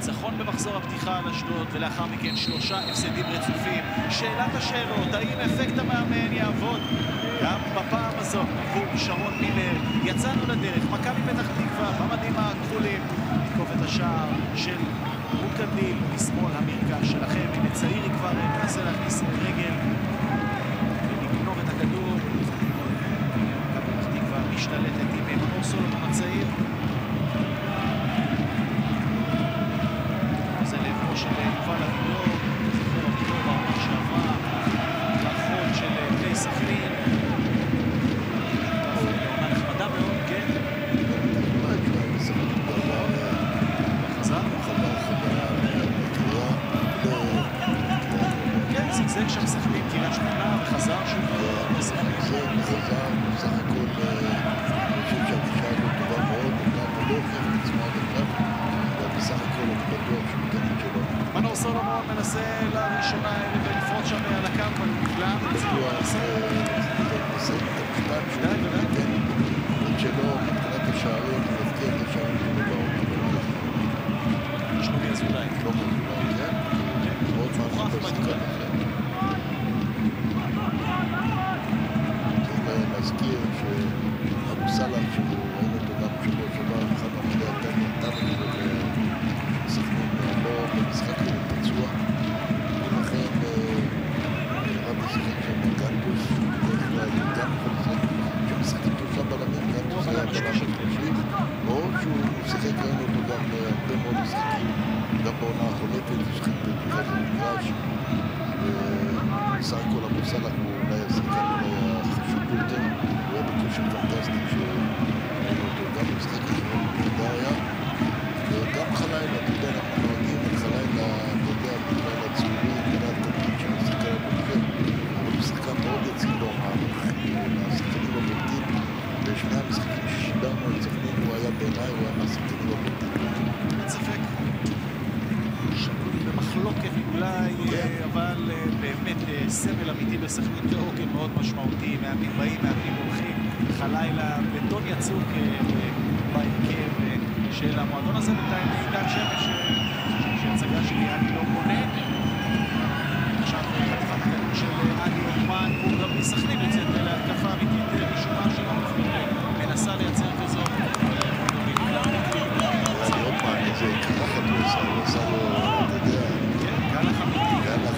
ניצחון במחזור הפתיחה על אשדוד, ולאחר מכן 3 הפסדים רצופים. שאלת השאלות, האם אפקט המאמן יעבוד גם בפעם הזאת עבור שרון מילר? יצאנו לדרך, מכבי פתח תקווה במדים הכחולים, לתקוף את השער של רות קנדיל משמאל המרכז שלכם. הנה צעירי כבר מנסה להכניס רגל ולגנוב את הכדור. מכבי פתח תקווה משתלטת עם מנור סולומון הצעיר. זה לעברו של יובל אבידור, זכור אבידור בעונה שעברה, לאחרון של בני סכנין. עונה נחמדה מאוד, כן? כן, זגזג שם סכנין, קריית שמונה, וחזר שוב לסכנין. וחזר, בסך הכל, אני חושב שהגישה הזאת טובה מאוד, וגם לא הוכיח את עצמו עד עכשיו, ובסך הכל אני בטוח שהוא תמיד שלו. מנור סולומון מנסה לראשונה ולפרוץ שם על הקו, אבל הוא נפלא. בטוח, נסיים את המשפט שהוא ייתן את שלו מבחינת השערים, ולהבטיח את השערים שלו בעונה. שלומי אזולאי. שלומי אזולאי, כן? מאוד מעניין בשחקן הזה. צריך להזכיר שאבו סלאם, שהוא ראינו אותו גם שבוע שעבר, אחד מהמדעי נתן נגדו סכנין לא במשחק פצוע, ולכן רב משחק שם גנטוס, בדרך כלל גם כל זה, שמשחקים תושב בלמים, גנטוס היה בלם השלישי, או שהוא שיחק, ראינו אותו גם הרבה מאוד משחקים, גם בעונה החולפת, שחק במרכז המגרש, בסך הכל אבו סלאם הוא אולי השחקן אולי החשוב ביותר, הוא היה בכושר פנטסטי שראינו אותו גם במשחק האחרון בנהריה, וגם חלילה, אתה יודע, אנחנו נוהגים את חלילה, אתה יודע, בגלל הציורי, בגלל התפקיד של השחקן הבוגר, אבל הוא שחקן מאוד יציב במערך, מהשחקנים הבוגרים, ושני המשחקים ששידרנו על סכנין, הוא היה בעיניי, הוא היה מהשחקנים הבוגרים. אין ספק. שנוי במחלוקת אולי, אבל באמת סמל אמיתי בסכנין ועוגן מאוד משמעותי, מאמנים באים, מאמנים הולכים, חלילה בטון יצוק בהרכב של המועדון הזה. בינתיים עידן שמש שהצגה שלי אני לא קונה. עכשיו חטיפת הכדור של עלי אורמן, הוא גם מסכנין יוצאת להתקפה אמיתית ראשונה של המפלגה, מנסה לייצר כזאת. זה ככה הוא עשה לו, אתה יודע, גלח אמיתי, אתה יודע,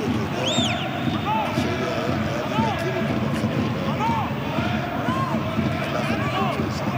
היה לי להכיר אותו בהתחלה, נקלח הלימוד שהוא עשה.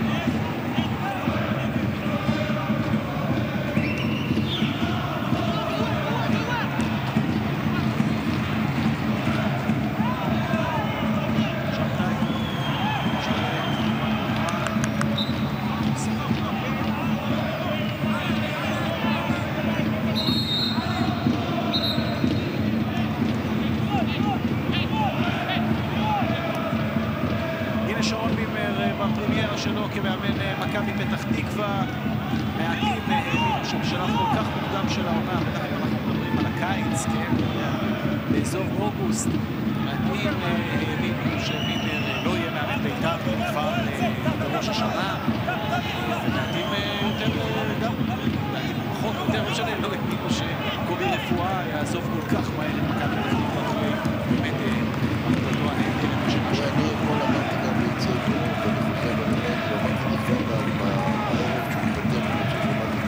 שלו כמאמן מכבי פתח תקווה. מעטים האמינו שבשלב כל כך מוקדם של העונה, בטח אם אנחנו מדברים על הקיץ, כן, באזור אוגוסט, מעטים האמינו שמילר לא יהיה מאמן בית"ר כבר בראש השנה, ומעטים יותר גם, מעטים פחות יותר משנה, לא האמינו שקובי רפואה יעזוב כל כך מהר את מכבי פתח תקווה אחרי באמת עבודתו הנהדרת בשנה שעברה. אני יכול אמרתי גם להציג ואני חושב על באמת, ואמרתי נפגע בערב שהוא מתבטא שלדעתי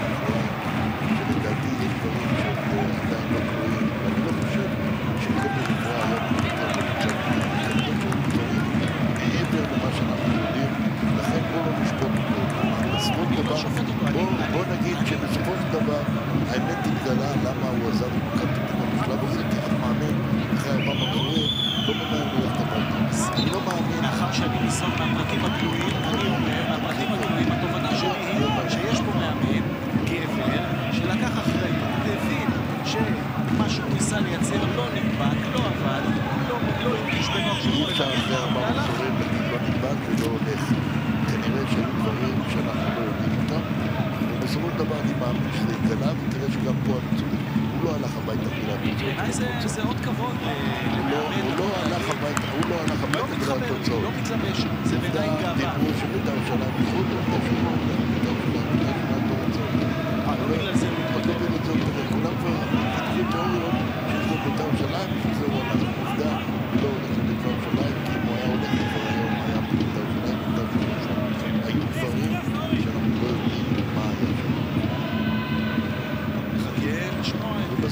יש דברים שעדיין לא קרויים, ואני לא חושב שקובי רפואה היה מתבטא דברים מעבר למה שאנחנו יודעים, לכן בואו לא נשפוט אותו. בואו נגיד שבסופו של דבר האמת התגלה למה הוא עזב את מכבי פתח תקווה בשלב הזה, כי אף מאמן אחרי 4 מחזורים לא ממהר ללכת הביתה. אני לא מאמין. מאחר שאני ניזון מהפרטים הגלויים, אני אומר, מהפרטים הגלויים, התובנה שלי היא שיש פה מאמן גבר שלקח אחריות, הבין שמה שהוא ניסה לייצר לא נדבק, לא עבד, לא הרגיש בנוח שהוא אפשר אחרי 4 מחזורים להגיד לא נדבק ולא הולך. כנראה שהיו דברים שאנחנו לא יודעים אותם, ובסופו של דבר אני מאמין שזה התגלה, ותראה שגם פה הניצול הוא לא הלך הביתה בגלל התוצאות. בעיניי זה עוד כבוד למאמן. הוא לא הלך הביתה בגלל התוצאות. לא מתלבש, זה בעיניי גאווה. דיברו שבית"ר ירושלים מחוץ, ועובדה שהוא לא בית"ר ירושלים לא בגלל התוצאות. לא בגלל זה הוא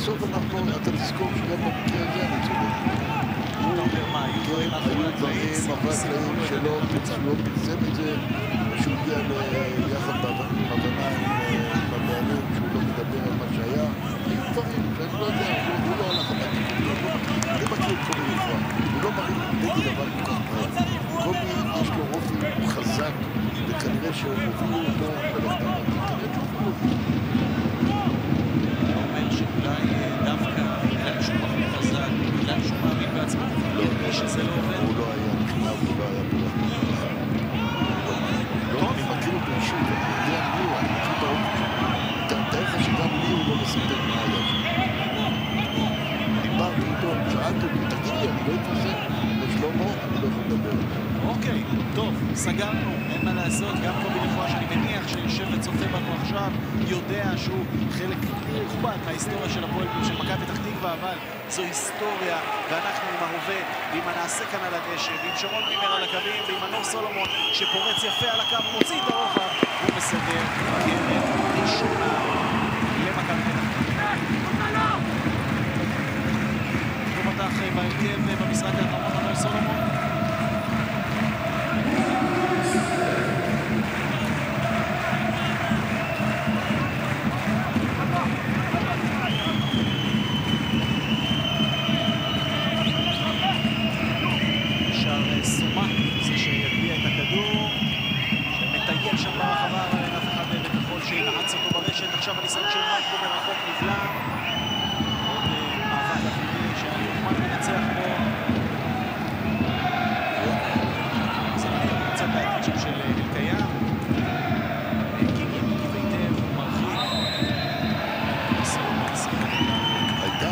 בסוף אתה תזכור שגם במקרה הזה אני צודק. אתה אומר מה, היו דברים היו דברים שלא פרסם את זה, שהוא הגיע יחד בהבנה עם הבעלים, שהוא לא מדבר על מה שהיה. היו דברים שאני לא יודע, הוא לא הלך הביתה, אני מכיר את קובי לפרוע, הוא לא מרים נגד דבר כל כך מהר. קובי יש לו אופי חזק, וכנראה שהובילו אותו ללכת הביתה. כנראה שהובילו אותו. אתה אומר שאולי דווקא בגלל שהוא בחור חזק, בגלל שהוא מאמין בעצמו, ירגיש שזה לא עובד. הוא לא היה נכנע, הוא לא היה פולח. אני מכיר אותו אישית, אני יודע מי הוא, אני מכיר את האופי שלו. תאר לך שגם לי הוא לא מספר מה היה שם. דיברתי איתו, שאלתי אותו, תגיד לי, אני לא אתפסק, ושלמה, אני לא יכול לדבר. אוקיי, טוב, סגרנו, אין מה לעשות, גם קובי לפרוע שאני מניח שיושב וצופה בנו עכשיו, יודע שהוא חלק נכבד מההיסטוריה של הפועל של מכבי פתח תקווה, אבל זו היסטוריה, ואנחנו עם ההווה, ועם הנעשה כאן על הדשא, ועם שרון מימר על הקווים, ועם מנור סולומון שפורץ יפה על הקו, מוציא את הרוחב, הוא מסדר קרן ראשונה למכבי פתח תקווה. הוא פתח בהרכב במשחק האחרון מנור סולומון. עכשיו הניסיון של מייק מרחוק נבלע. עוד מאבק אווירי שהיה יומן מנצח בו. זה נראה קבוצה בעתיד שם של אלקיים. גיגי מגיב היטב, הוא מרחיק. הייתה?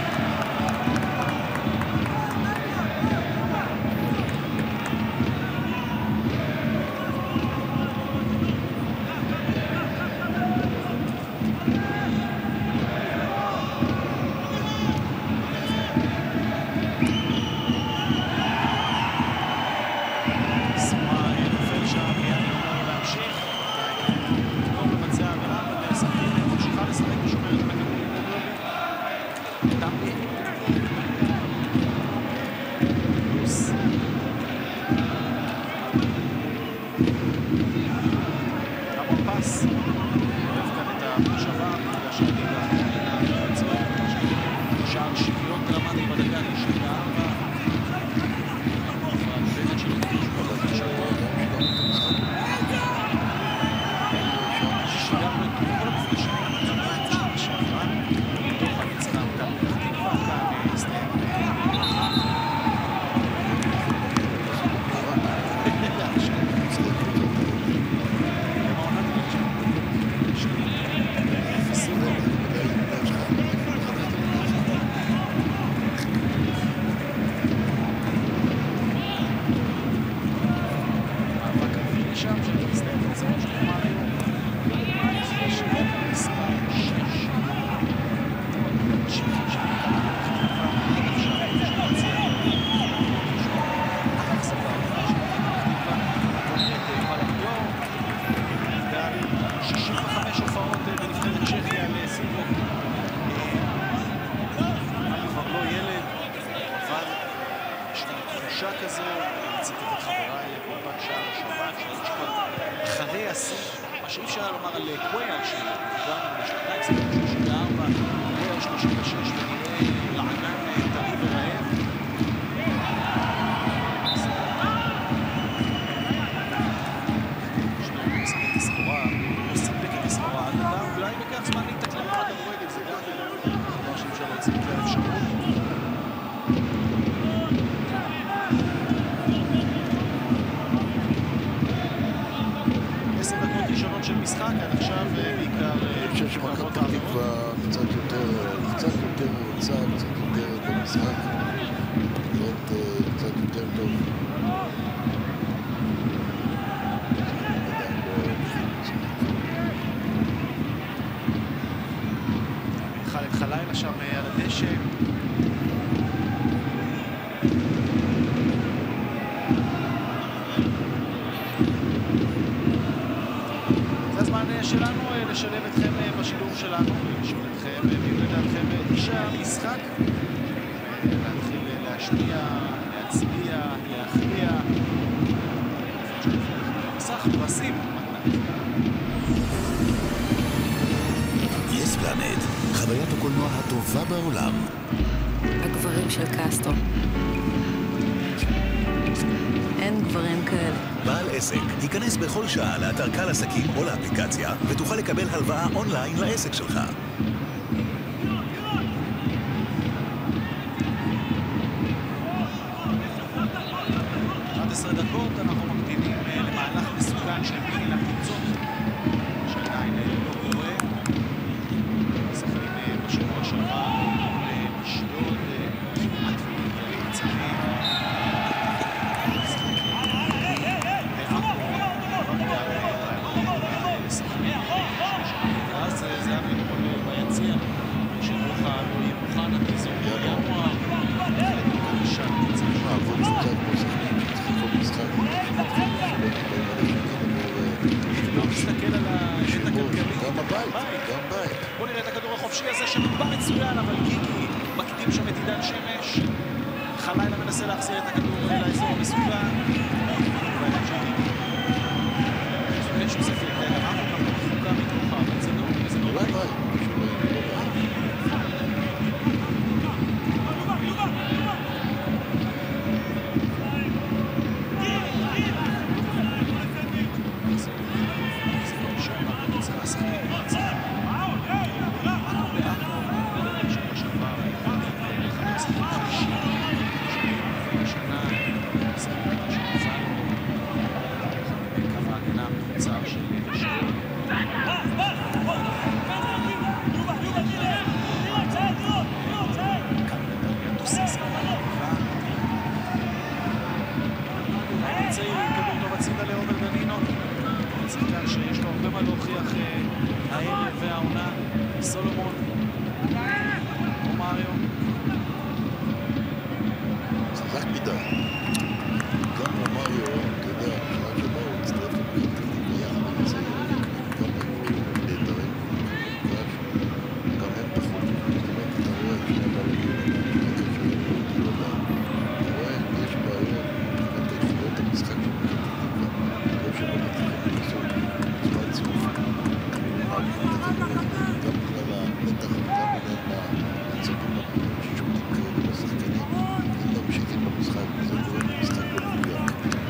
חלילה שם על הדשא. זה הזמן שלנו לשלב אתכם בשידור שלנו, לשאול אתכם, ואם לדעתכם אישה משחק, להתחיל להשפיע, להצביע, להכריע, מסך פרסים, מתנת. יס פלנט, חוויית הקולנוע הטובה בעולם. הגברים של קסטרו. אין גברים כאלה. בעל עסק, ייכנס בכל שעה לאתר קל עסקים או לאפליקציה ותוכל לקבל הלוואה אונליין לעסק שלך. 11 דקות, אנחנו מקטינים למהלך מסוכן של בין הקבוצות שעדיין לא קורה. משחקים בשבוע שעבר לאשדוד, כמעט ומצבים. זה היה בכל ביציע, שרוחה לא יהיה מוכן, התיזור ינואר, חלק שם נמצא עבור משחק כמו שחקים שצריכים כל משחק לא מסתכל על השט הכלכלי. גם הבית, גם בית. בוא נראה את הכדור החופשי הזה שמדבר מצוין, אבל גיגי מקדים שם את עידן שמש. חלילה מנסה להחזיר את הכדור לאזור המסוכן. שמש עושה פילטר, אמרנו גם בחוקה מתוכה, אבל זה לא בית. שיש לו הרבה מה להוכיח הערב והעונה. סולומון או מריו חזק מדי. גם מריו, אתה יודע, בשלב שבא הוא הצטרף למחלקתי ביחד עם צעירים, גם היו נהדרים, גם הם פחות. זאת אומרת, אתה רואה שני בלגים, אתה רואה, יש בעיות מבחינת היכולות המשחק של מחלקתי, לא שלא מצליחים לעשות בצורה ציופה. גם בגלל המתח וגם בגלל המצבים ששומעים כאלה לשחקנים, הם ממשיכים במשחק, וזה גורם למשחק לא מדויק.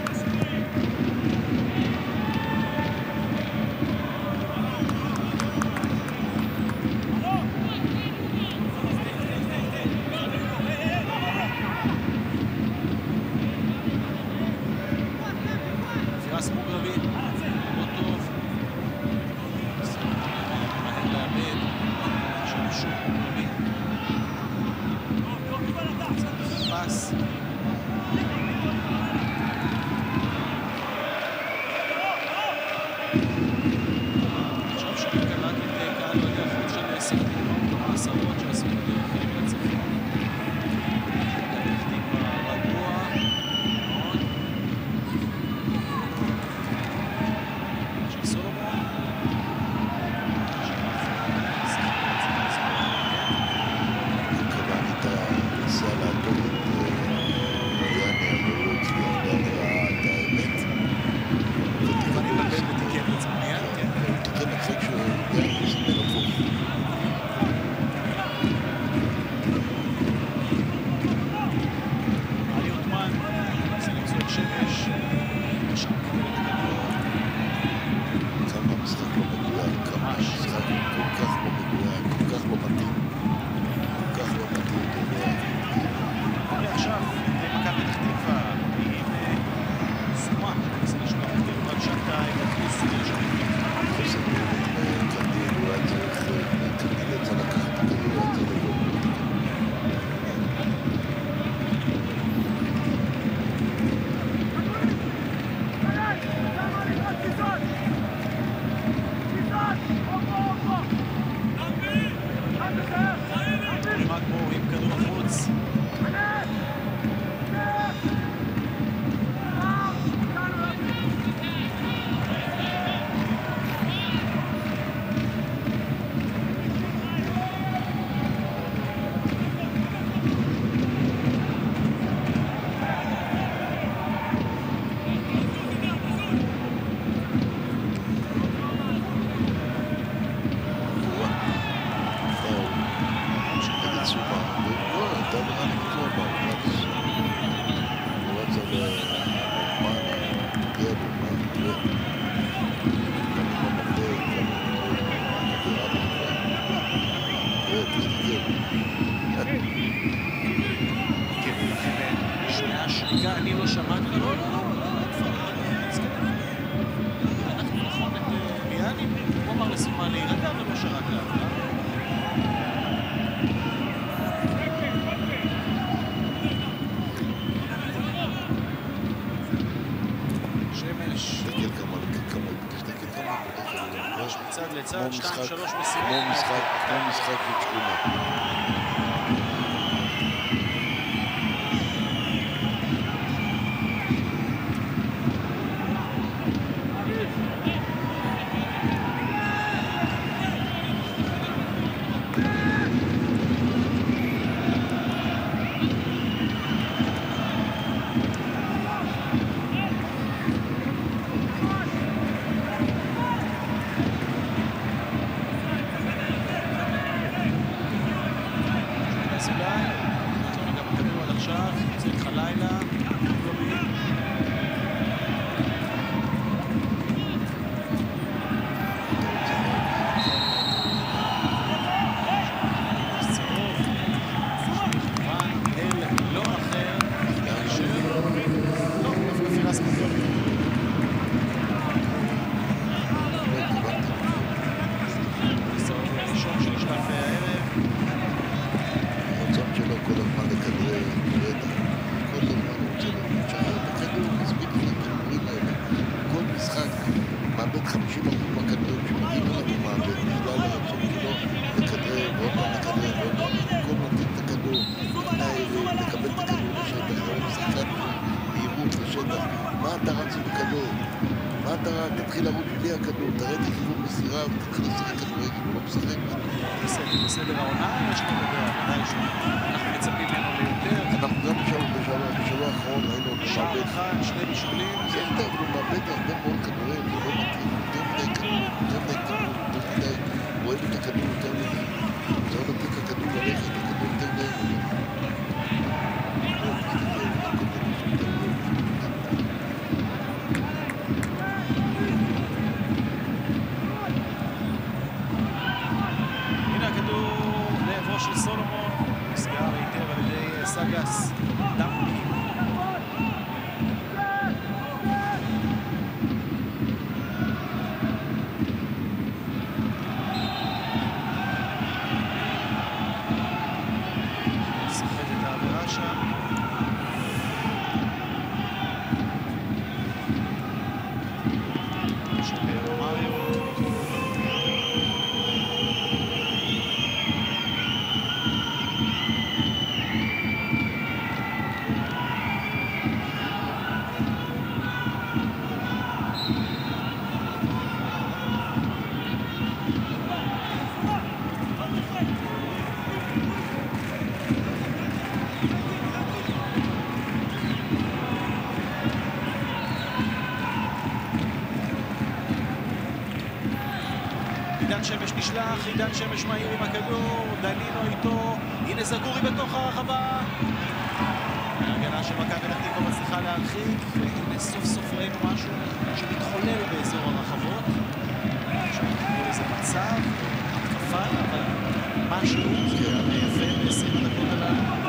פירס מוגרבי, לא טוב. מהר לאבד, שם שוב מוגרבי. פס. עכשיו שם קלט את קהל ועדי החוץ של סכנין, כמה עשרות שעשו חלק מן הצפון. פתח תקווה רגוע מאוד. של סולומון. קבעני את הניסה לעקוב את יאני, אבל לא הצליח, לא נראה את האמת. אני מבלבל ותיקן את עצמו מיד, כן. הוא תיקן מצחיק שהוא יאני סימן הפוך. 2-3 מסירות. כמו משחק של שכונה. תתחיל לרוץ בלי הכדור, תראה את הכיוון מסירה ותתחיל לשחק כדורגל, הוא לא משחק. בסדר העונה, יש לנו בדעה, אנחנו מצפים ממנו ליותר. אנחנו גם בשבוע האחרון ראינו אותו שער אחד, 2 בישולים. כן, טוב, הוא מאבד הרבה מאוד כדורים, זה לא מתאים, יותר מדי כדור, הוא אוהב את הכדור יותר מדי. זה לא נתיק הכדור ללכת, הכדור יותר מדי. של סולומון, נסגר היטב על ידי סגס דמפי. סוחט את העבירה שם. של רומאריו. עידן שמש נשלח, עידן שמש מהיר עם הכדור, דנינו איתו, הנה זגורי בתוך הרחבה. ההגנה של מכבי פתח תקווה מצליחה להרחיק, והנה סוף סוף ראינו משהו שמתחולל באזור הרחבות. עכשיו תראו איזה מצב, התקפה, אבל משהו יפה ב-20 הדקות הללו.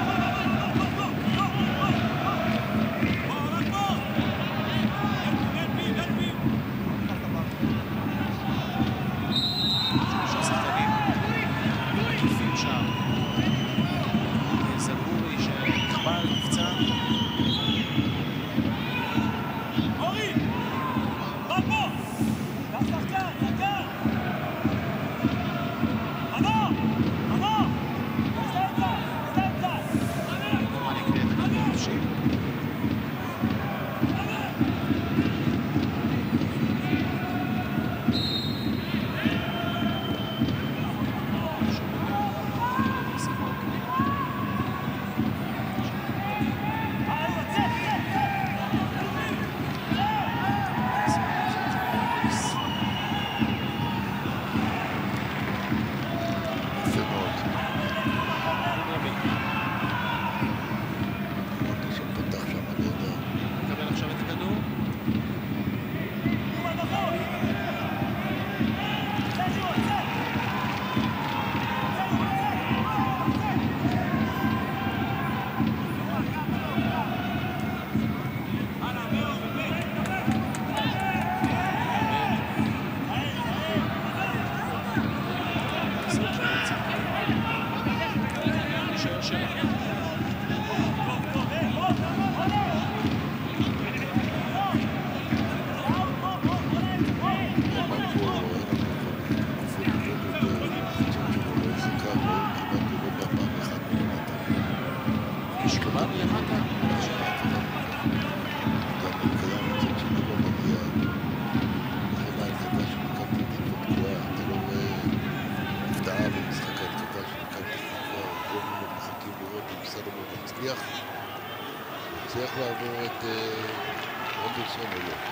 הצליח לעבור את רונדלסון או לא.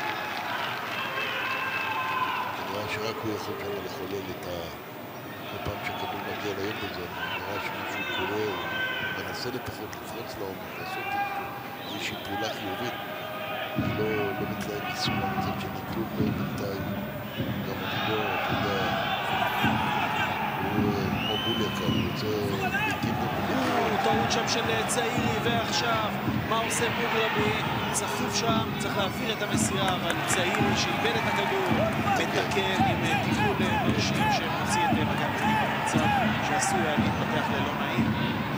נראה שרק הוא יכול שם לחולל את כל פעם שכדור מגיע לאנדרסון, נראה שמשהו קורה, הוא מנסה לפחות לפרוץ לעומק, לעשות איזושהי פעולה חיובית. לא מתלהב מסוג המצב שניכלו לו בינתיים, גם אני לא, אתה יודע, הוא כמו בוליקה, הוא יוצא לעתים הוא טעות שם של צעירי, ועכשיו מה עושה מוגרבי? צפוף שם, צריך להעביר את המסירה, אבל צעירי שאיבד את הכדור מתקן עם טיפול מרשים שמוציא את מכבי פתח תקווה במצב שעשוי היה להתפתח ללא נעים.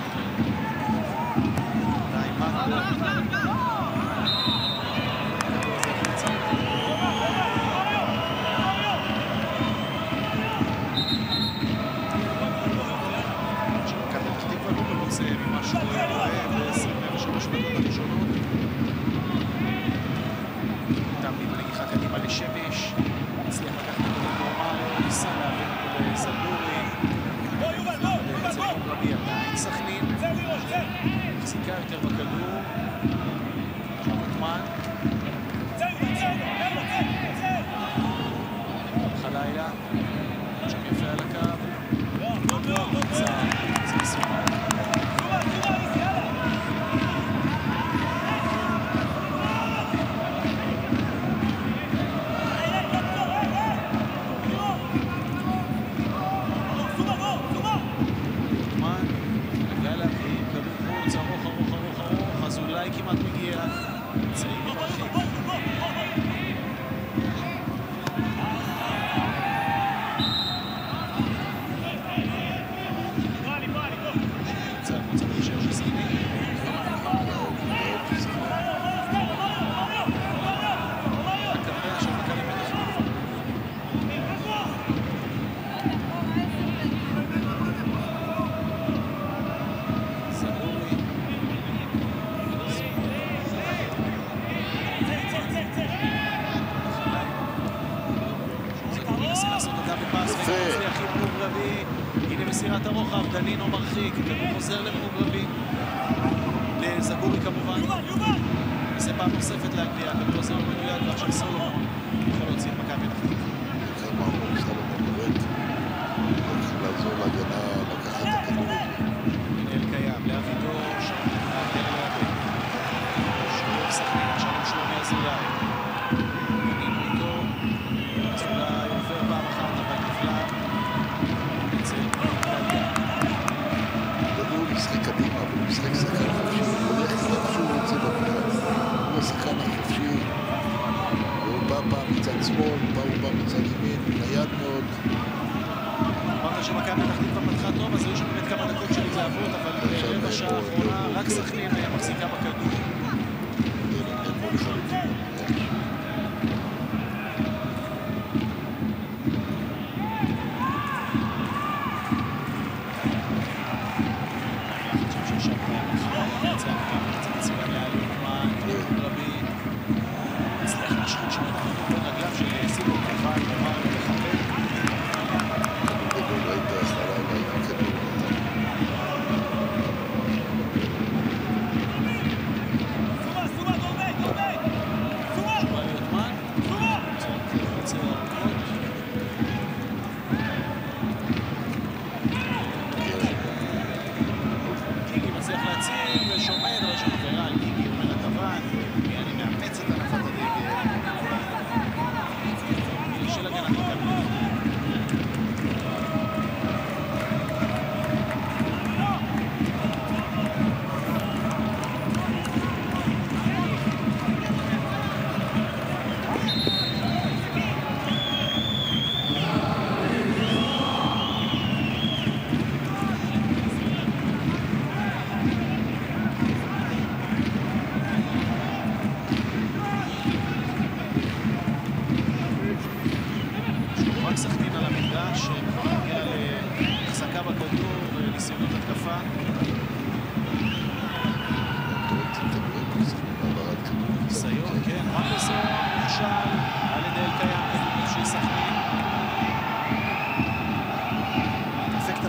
ממה שהוא רואה ב-23 דקות הראשונות. תעמיד בנגיחה קדימה לשמש, הצליח לקחת את המאמר, ניסה להעביר אותו לזגורי. אצל מוגרבי עדיין סכנין, מחזיקה יותר בכדור. עכשיו מוטמן. חלילה, שם יפה על הקו. זה מסומן. כמעט מגיע צעיר מרחיק. זה הקבוצה בראשי של סכנין. הקריירה של מכבי פתח תקווה. הנה מסירת הרוחב, דנינו מרחיק, כדור חוזר למוגרבי, לזגורי כמובן. זה פעם נוספת להגביע, כדור עוזר מדויק, ועכשיו סולומון יכול להוציא את מכבי פתח תקווה. זה מה אמרו, סולומון יורד, צריך לעזור להגנה, לקחת את הכדור הזה. מנהל קיים, לאבידור, להגן לאביד. שרוב סכנין, עכשיו עם שלומי אזולאי. דנינו איתו, אזולאי עובר פעם אחת, אבל נפלא. הוא משחק קדימה, אבל הוא משחק שחקן חופשי, הוא הולך כלל שהוא רוצה בבניין, הוא השחקן החופשי, והוא בא פעם מצד שמאל, הוא בא מצד ימין, נייד מאוד. אמרת שמכבי פתח תקווה פתחה טוב, אז היו שם באמת כמה דקות של התלהבות, אבל ברבע שעה האחרונה רק סכנין מחזיקה בכדור. אין בו לחלוטין.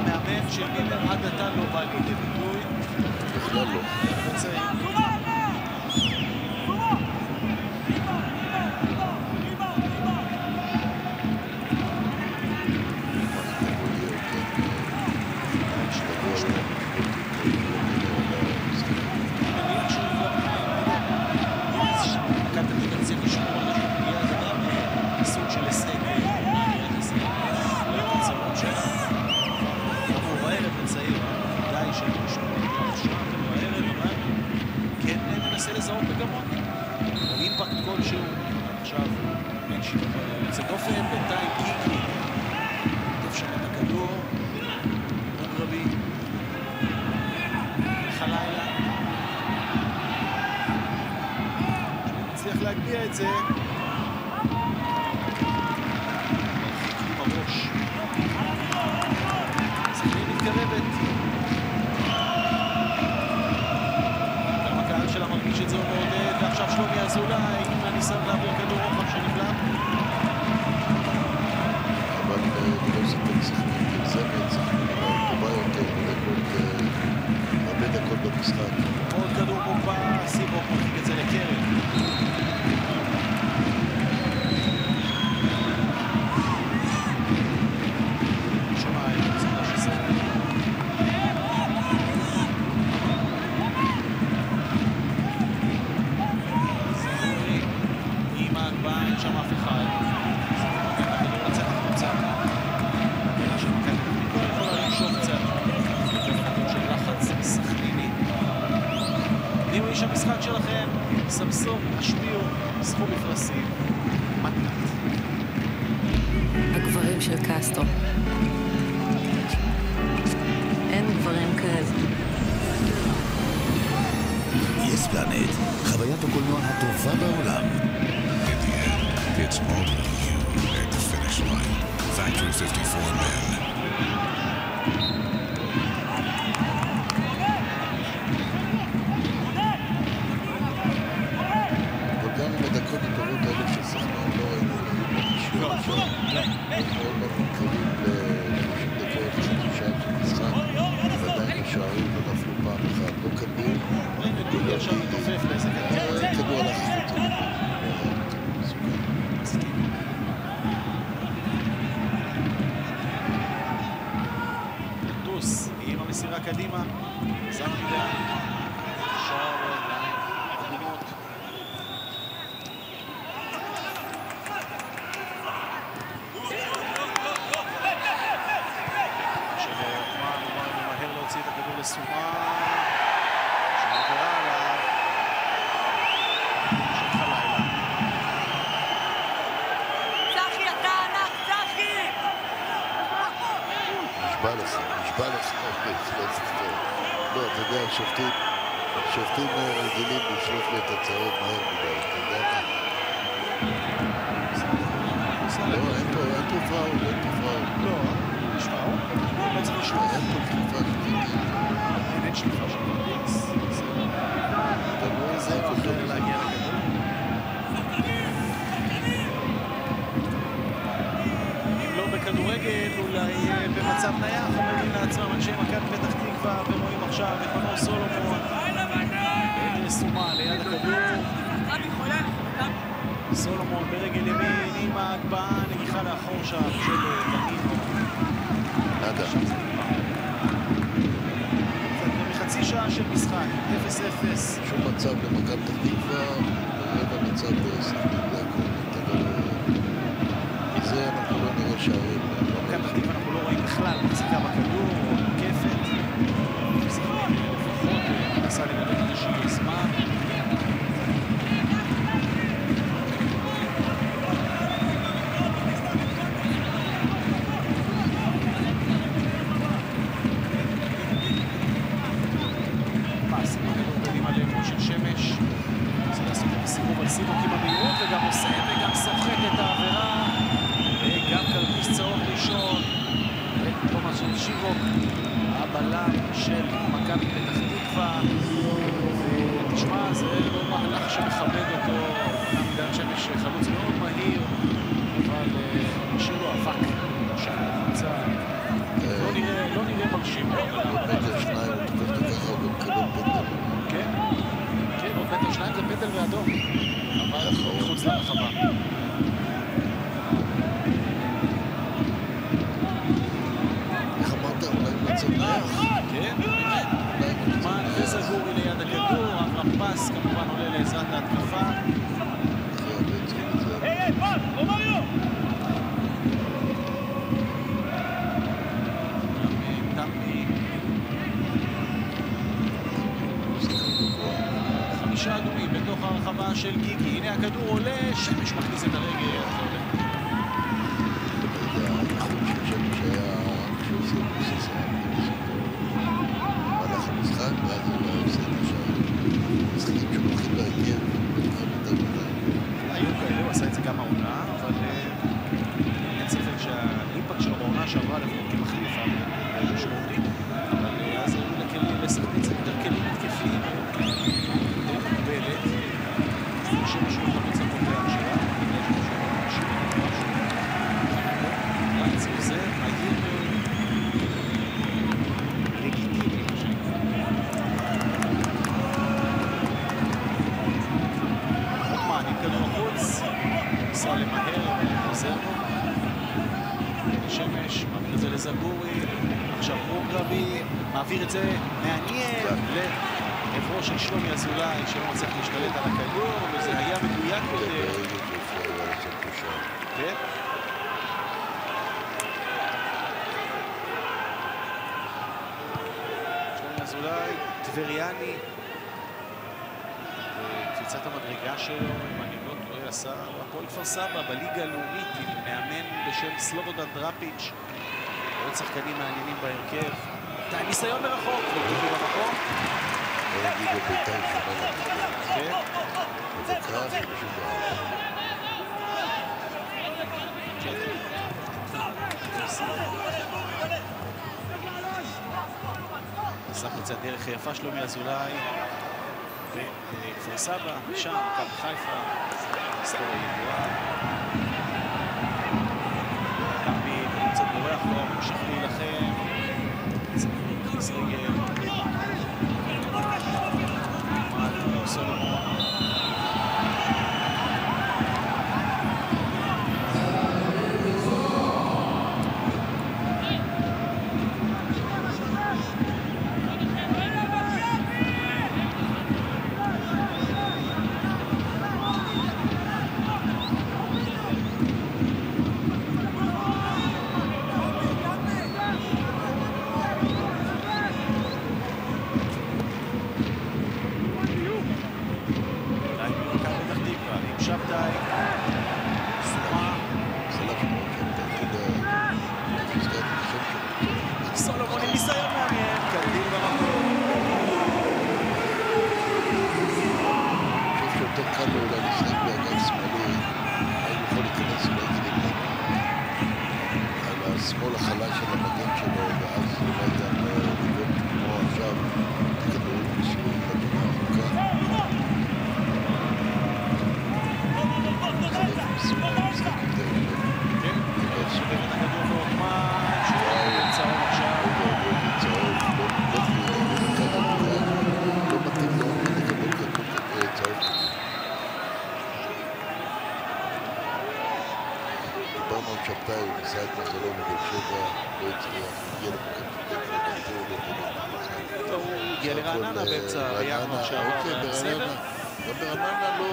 של מילר עד עתה לא בא לידי ביטוי. בכלל לא. עושה את זה. בראש. סכנין מתקרבת. גם הקהל שלה מרגיש את זה ומעודד, ועכשיו שלומי אזולאי עם הניסיון להעביר כדור רוחב שנבלם. אבל לא ספק סכנין תגזמת, סכנין טובה יותר, הרבה דקות במשחק. עוד כדור מוגבה, סיבוק מרחיק את זה לקרן. המשחק שלכם, סמסור, השפיעו, זכו בפרסים, מתנת. הגברים של קסטרו. אין גברים כאלה. יס פלנט, חוויית הקולנוע הטובה בעולם. In the end, it's all you at the finish line. Factory 54 men. קדימה, שם מידה, שער רגליים, קדימות. שאומן ממהר להוציא את הכדור לסומה, שעברה עליו, של חלילה. צחי, אתה ענק, צחי! נשבע לך. לא, אתה יודע, שופטים רגילים לשלוף לי את הצעות מהר מדי, אתה יודע מה? לא, אין פה פאול. לא, יש פאול? לא צריך לשמוע. אין פה תקופה שתגיד. אין שליפה של פרדיקס. זה יכול להגיע לכדור. אם לא בכדורגל, אולי במצב נייח, אומרים לעצמם אנשי מכבי פתח תקווה, ורואים עכשיו את מנור סולומון. סומה ליד הכדור. סולומון ברגל ימין עם ההגבהה, נגיחה לאחור שם של דנינו. נגע. מחצי שעה של משחק, 0-0. שום מצב למכבי פתח תקווה, רבע מצב סכנין להכל, אבל מזה אנחנו לא נראה שערים. מכבי פתח תקווה אנחנו לא רואים בכלל מחזיקה בכדור או מוקפת. סכנין לפחות מנסה לגדל איזושהי יוזמה. סיבוקים במהירות וגם עושה וגם סוחט את העבירה וגם כרטיס צהוב ראשון תומאס שיבוק, הבלם של מכבי פתח תקווה. ותשמע, זה לא מהלך שמכבד אותו, עידן שמש חלוץ מאוד מהיר, אבל משאיר לו אבק שם החוצה, לא נראה מרשים. מטר שניים, הוא תוקף את ככה, הוא גם מקבל פנדל. כן, עוד מטר שניים זה פנדל ואדום. אבל מחוץ לרחבה. איך אמרת? אולי מצב נייח? כן, באמת. מן וזגורי ליד הכדור, אברהם פס כמובן עולה לעזרת ההתקפה. היי, פס, רומריו! תמי. 5 אדומים בתוך הרחבה של גיגי. הנה הכדור עולה, שמש מכניס את הרגל. האיחוד של שמש היה כשעושה בוסיס במהלך המשחק, ואז הוא עושה את השערים. משחקים שהוא מתחיל להגיע, מוגרבי מעביר את זה מעניין לעברו של שלומי אזולאי שלא מצליח להשתלט על הכדור, וזה היה מדויק יותר. כן? שלומי אזולאי, טבריאני, קפיצת המדרגה שלו, אם אני לא טועה, עשה הפועל כפר סבא בליגה הלאומית עם מאמן בשם סלובודן דראפיץ'. עוד שחקנים מעניינים בהרכב. די ניסיון מרחוק, וגיבי במקום. גיבי בית"ר שונה למקום. כן. וזה קרה 34. עשה קבוצת דרך יפה שלומי אזולאי. וכפר סבא, משם, מכבי חיפה. היסטוריה ידועה. מכבי קצת בורח לו, ממשיך להילחם. הכניס רגל. סולומון. השמאל החלש של המגן שלו, ואז אולי גם לבוא כמו עכשיו כדורים מסוים לפינה ארוכה. חלק מסוים המשחק יותר טוב. כן, שובב את הכדור בעוצמה, שובב צהוב עכשיו. צהוב, לא מתאים לו לקבל כדור צהוב. דיברנו על שבתאי, הוא ניסה את מזלו מבאר שבע, לא הצליח, הגיע הוא הגיע לרעננה באמצע ינואר שעבר בסדר. גם ברעננה לא...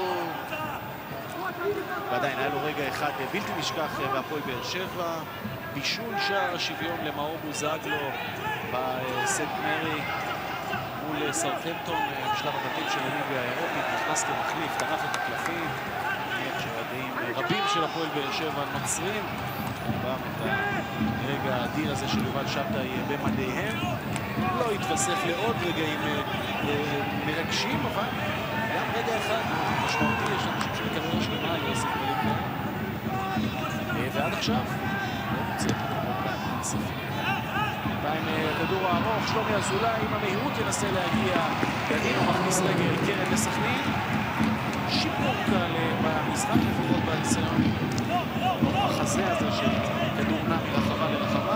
ועדיין היה לו רגע אחד בלתי נשכח בהפועל באר שבע, בישול שער השוויון למאור בוזגלו בסנט מרי מול סאות'המפטון בשלב הבתים של הליגה האירופית, נכנס כמחליף, טרף את הקלפים. שעדים רבים של הפועל באר שבע נוצרים פעם את הרגע האדיר הזה של יובל שבתאי במדיהם. לא התווסף לעוד רגעים מרגשים, אבל גם רגע אחד משמעותי. יש אנשים שבקריירה שלמה לא עושים דברים כאלה, ועד עכשיו לא מוצא בינתיים כדור הארוך, שלומי אזולאי עם המהירות ינסה להגיע, גדינו מכניס רגל קרן לסכנין. שיפור קל במשחק, לפחות בניסיון החזה הזה של כדור נע מרחבה לרחבה.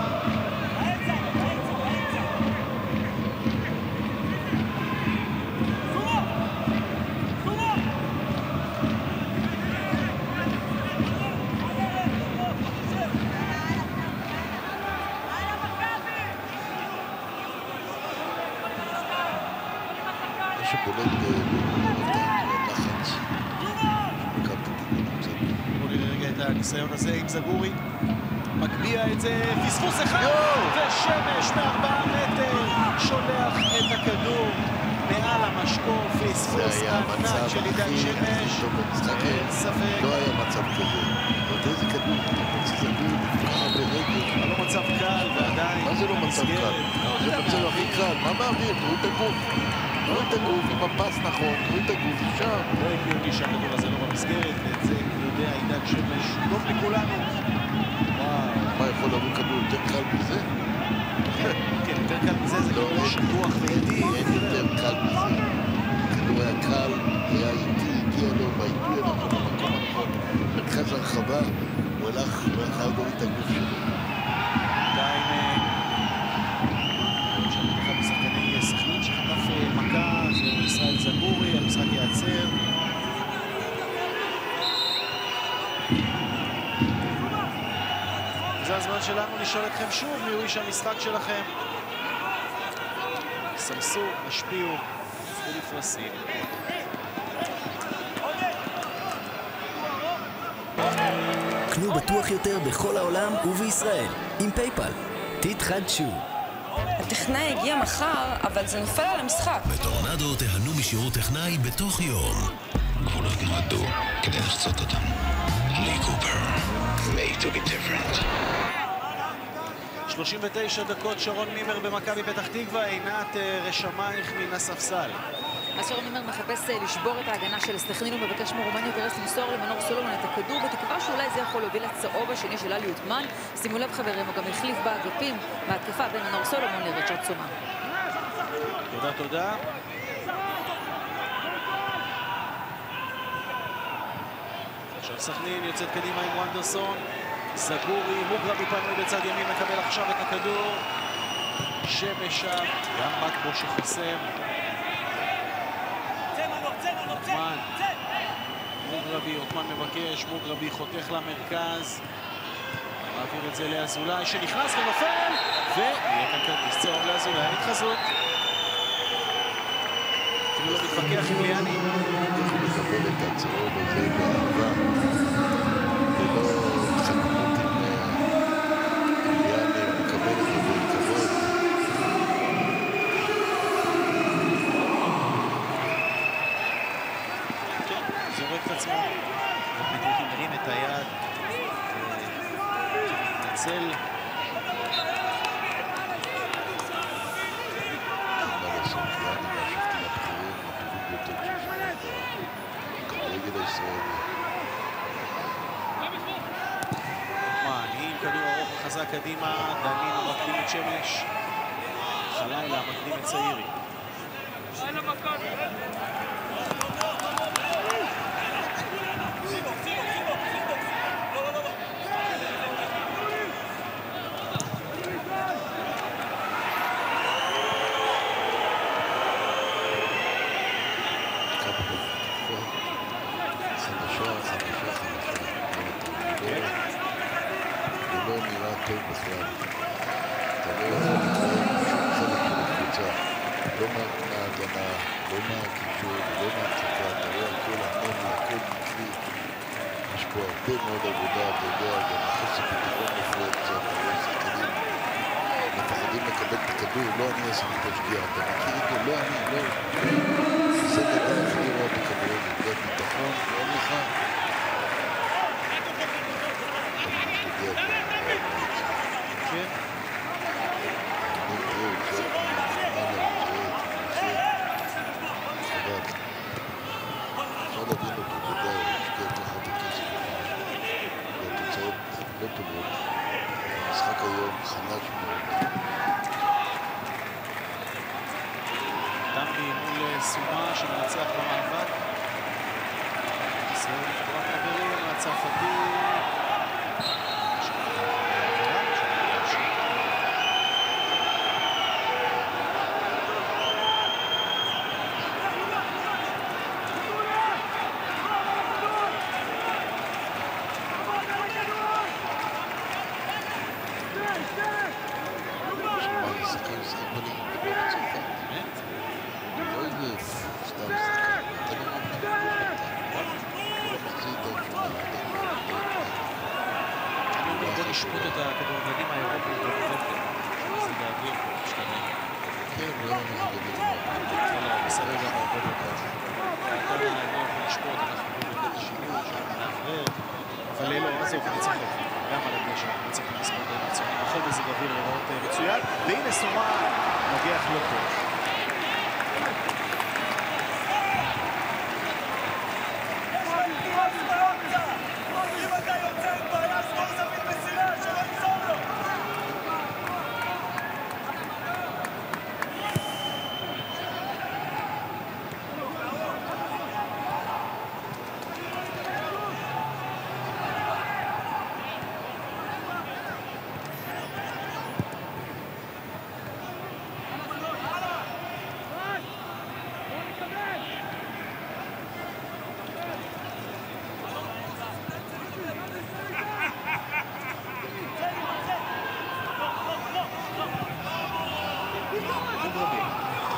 מה שבולט הניסיון הזה עם זגורי, מגביע את זה, פספוס אחד, ושמש מ4 מטר שולח את הכדור מעל המשקוף, פספוס ענק של עידן שמש. אין ספק. לא היה מצב כזה. אתה איזה כדור, זגורי נפגע ברגל. אבל לא מצב קל ועדיין. מה זה לא מצב קל? זה מצב הכי קל. מה מעביר? תראו את הגוף. תראו את הגוף עם הפס נכון, תראו את הגוף, אפשר. לא הגיוני שהכדור הזה לא במסגרת, ואת זה יודע עידן שמש. טוב לכולנו. מה יכול לבוא כדור יותר קל מזה? כן, יותר קל מזה, זה כדור שטוח וידי. אין יותר קל מזה. הכדור היה קל, היה איטי, הגיע לו בעיתוי הנכון, במקום הנכון. מרכז הרחבה, הוא הלך חייב להוריד את הגוף שלו. עדיין שם אחד משחקני סכנין שחטף מכה, זהו ישראל זגורי, המשחק ייעצר. זה הזמן שלנו לשאול אתכם שוב, מי הוא איש המשחק שלכם? יסמסו, ישפיעו ולפרסים. קנו בטוח יותר בכל העולם ובישראל עם פייפל. תתחדשו. הטכנאי הגיע מחר, אבל זה נופל על המשחק. בטורנדו תהנו משירות טכנאי בתוך יום. גבולות נועדו כדי לחצות אותם. לי קופר, made to be different. 39 דקות, שרון מימר במכבי פתח תקווה, עינת רשמייך מן הספסל. אז שרון מימר מחפש לשבור את ההגנה של סכנין ומבקש מרומניו פרס למסור למנור סולומון את הכדור, בתקווה שאולי זה יכול להוביל לצהוב השני של אלי אוטמן. שימו לב חברים, הוא גם החליף באגפים בהתקפה בין מנור סולומון לריצ'רד סומה. תודה, תודה. עכשיו סכנין יוצאת קדימה עם וונדרסון. סגורי, מוגרבי פנוי בצד ימין, מקבל עכשיו את הכדור. שמש שם, גם מקבו שחוסם. אוטמן. מוגרבי, אוטמן מבקש, מוגרבי חותך למרכז. מעביר את זה לאזולאי שנכנס ונופל. ויהיה כאן כרטיס צהוב לאזולאי, התחזות. אפילו לא מתווכח עם ליאני. איך הוא מקבל את הצהוב הזה באהבה ולא התחכמות עם ליאני, הוא מקבל את זה בכבוד. כן, זורק את עצמו ובדיוק מרים את היד ומתנצל. עם כדור ארוך וחזק קדימה, דנינו מקדים את שמש, חלילה מקדים את צעירי. לא נראה טוב בכלל. אתה לא יכול לקרוא שום חלק של הקבוצה. לא מההגנה, לא מהקישור, לא מההתקפה. אתה רואה הכל אנמי, הכל מקרי. יש פה הרבה מאוד עבודה, אתה יודע, גם חוסר ביטחון מפריע קצת. אתה רואה שחקנים מפחדים לקבל את הכדור. לא אני עשיתי את השגיאה. אתה מכיר איתו? לא אני, לא. זה דבר הכי רע בכדורגל. זה ביטחון, אין לך. כן. אפשר להבין אותו, אתה יודע, השקיע ככה בכסף. והתוצאות לא טובות. המשחק היום חלש מאוד. דמבי מול סומה שמנצח במאבק. ישראל לפתוח חברים, הצרפתי. לשפוט את הכדורגלנים האירופיים בבוקר. זה באוויר פה, משתנה. כן, לא נגד בסדר גם הרבה יותר. כל האירופים לשפוט, אנחנו בבית השינוי, שנעבר. אבל לא, עזוב, אני צוחק. גם על הדשא, אני צריך לספורט מצוינים. בכל מזג אוויר לראות מצוין. והנה סומה, נוגח לא טוב.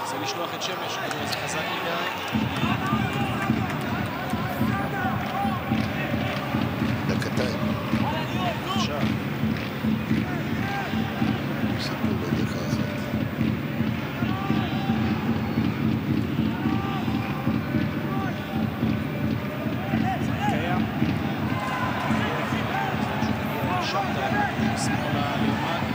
רוצה לשלוח את שמש, כדור הזה חזק מדי. דקתיים. עכשיו. סיפור בדקה אחת. קיים. שבתא, שמאלה ליומן.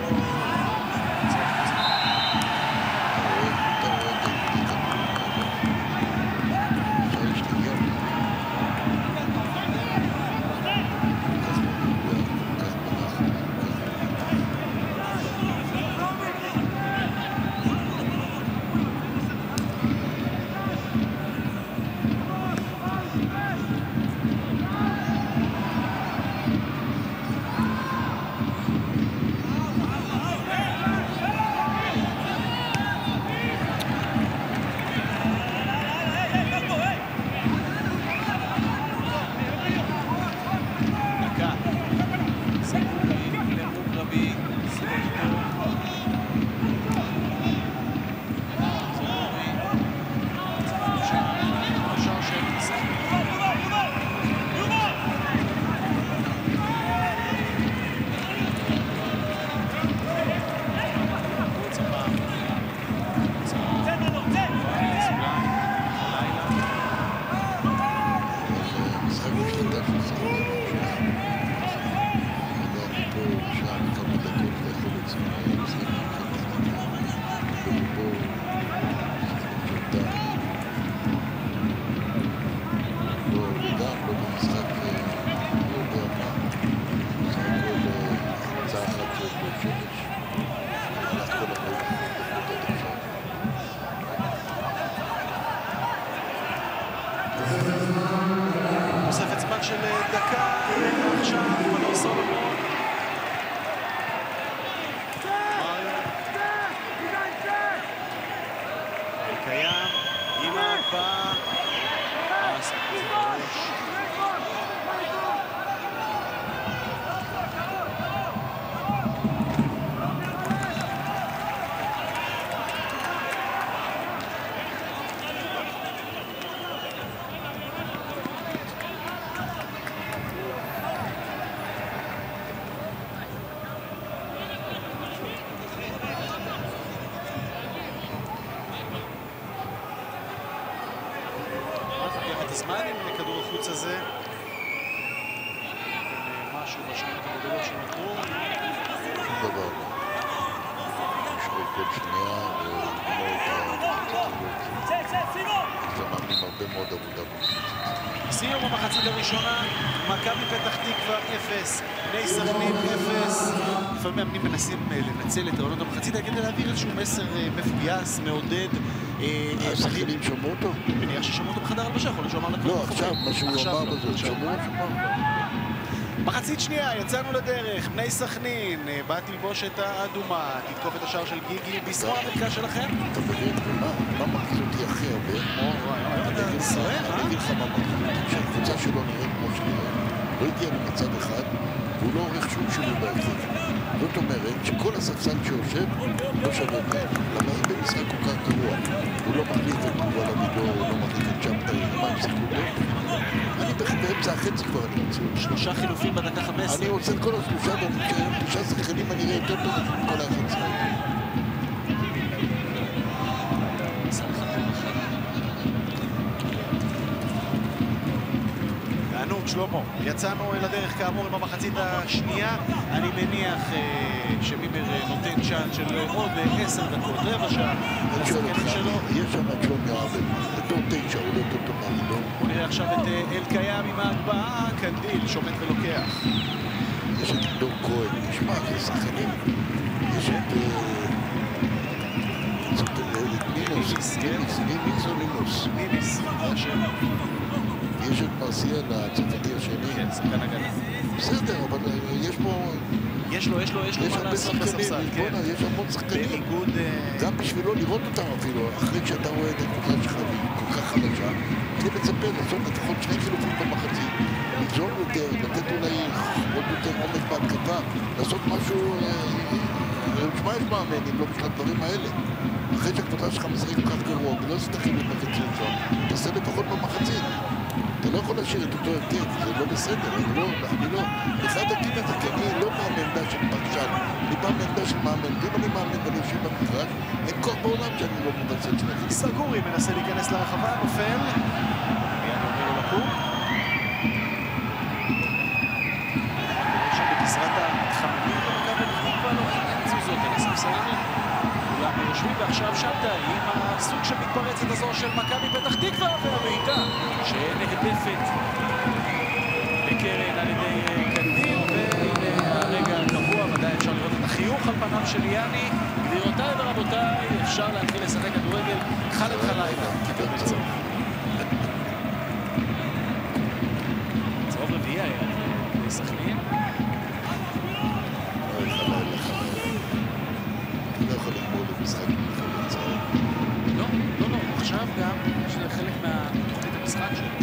תוספת זמן של דקה, עכשיו מנור סולומון. קיים, עם ההקפאה. הזמן עם כדור החוץ הזה. משהו בשניות הגדולות שנותרו. שום דבר. לשרוק כל שנייה ולגמור את ההתקלות. זה מאמין הרבה מאוד עבודה. סיום המחצית הראשונה, מכבי פתח תקווה 0, בני סכנין 0. לפעמים מאמנים מנסים לנצל את רעיונות המחצית כדי להעביר איזשהו מסר מפויס, מעודד. השחקנים שמעו אותו? אני מניח ששמעו אותו בחדר הלבשה, יכול להיות שהוא אמר לדברים. לא, עכשיו, מה שהוא אמר בזה, שמעו. מחצית שנייה, יצאנו לדרך, בני סכנין, באה תלבוש את האדומה, תתקוף את השער של גיגי, בישרו המרכז שלכם. אתה מבין, מה מרגיז אותי הכי הרבה? אני אגיד לך מה מרגיז אותי, שהקבוצה שלו נראית כמו שנראית, לא הגיע למצד אחד, והוא לא עורך שום שינוי בהרכב. זאת אומרת שכל הספסל שיושב לא שווה מהם. למה אם במשחק כל כך גרוע, הוא לא מחליף את תגובה למידו, הוא לא מחליף את שבתא, מה הם שיחקו טוב? אני באמצע החצי כבר אני רוצה. 3 חילופים בדקה 15. אני רוצה את כל השלושה, ואני 9 שחקנים אני אראה יותר טוב מכל החצי. תענוג, שלמה. יצאנו לדרך כאמור עם המחצית השנייה. אני מניח שמימר נותן צ'אנס של עוד 10 דקות, רבע שעה. לשחקנים שלו. יש שם את שלומי עבד, בתור 9, הוא לא יותר טוב מהמידו. בוא נראה עכשיו את אלקיים עם ההגבהה, קנדיל שומט ולוקח. יש את דור כהן, תשמע, זה שחקנים. יש את ניניס. יש את מרסיאל הצרפתי השני. כן, שחקן הגנה. בסדר, אבל יש פה... יש לו מה לעשות בספסל, כן. יש המון שחקנים. בניגוד... גם בשבילו לראות אותם אפילו, אחרי שאתה רואה את הקבוצה שלך כל כך חלשה, אני מצפה לעשות לפחות 2 חילופים במחצית, ליזום יותר, לתת אולי עוד יותר עומק בהתקפה, לעשות משהו בשביל יש מאמנים, לא בשביל הדברים האלה. אחרי שהקבוצה שלך משחק כך גרוע, ולא עשית חילוק בחצי ראשון, תעשה לפחות במחצית. אתה לא יכול להשאיר את אותו הרכב, זה לא בסדר, אני לא. אחד להגיד את זה, כי אני לא מהמעמדה של פרשן, אני בא מהעמדה של מאמן, ואם אני מאמן ואני יושב במגרש, אין כוח בעולם שאני לא מבצע את שני חילוקים. סגורי מנסה להיכנס לרחבה, נופל. מיד אומר לו לקום. שם בגזרת המתחממים במכבי פתח תקווה לא אין תזוזות, אין ספסלים. כולם יושבים, ועכשיו שבתאי עם הסוג של מתפרצת הזו של מכבי פתח תקווה, והבעיטה שנהדפת בקרן על ידי קדיר, והנה הרגע הקבוע, ודאי אפשר לראות את החיוך על פניו של יאני. גבירותיי ורבותיי, אפשר להתחיל לשחק כדורגל. חלד חלילה קיבל צהוב. צהוב רביעי היה לסכנין. לא יכול לגמור למשחק עם צהוב. לא, עכשיו גם שזה חלק מהתוכנית המשחק שלו.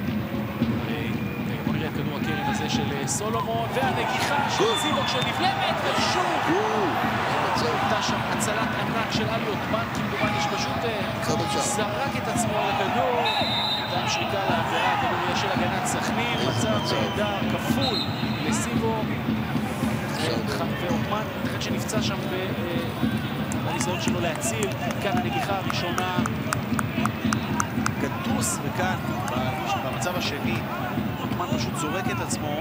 בוא נראה את כדור הקרן הזה של סולומון, והנגיחה של זיבוק שנבלמת, ושוב הייתה שם הצלת ענק של אלי עותמן, כמדומני שפשוט זרק את עצמו על הכדור, גם שריקה לעבירה, הכדור יהיה של הגנת סכנין, מצב נהדר כפול לזיבוק, ועותמן, אחד שנפצע שם בניסיון שלו להציל. כאן הנגיחה הראשונה, גדוס, וכאן במצב השני עותמן פשוט זורק את עצמו.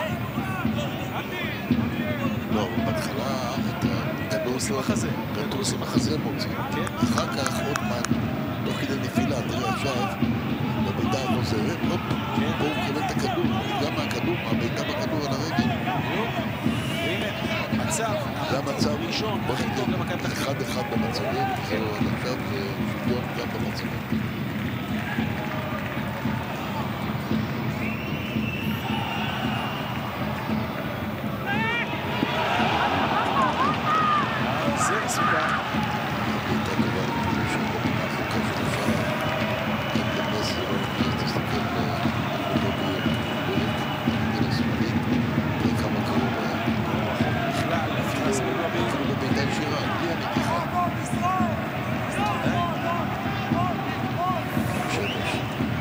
לא, בהתחלה את הגדוס עם החזה מוציא. אחר כך עותמן, תוך כדי נפילה, תראה עכשיו, בביתה חוזרת, הופ, פה הוא קיבל את הכדור, גם מהכדור, מהביתה בכדור על הרגל. והנה, מצב ראשון, בוא נגיד, 1-1 במצבים, זהו, עד עכשיו זה שוויון גם במצבים. זה מסוכן. הייתה טובה לפני שבמינה חוקה שלושה, את למסר, תסתכל בלסמלית, וכמה קרוב היה. בכלל, לפרס בלובי. אפילו בביתה ישירה, בלי הנגיחה. שמש.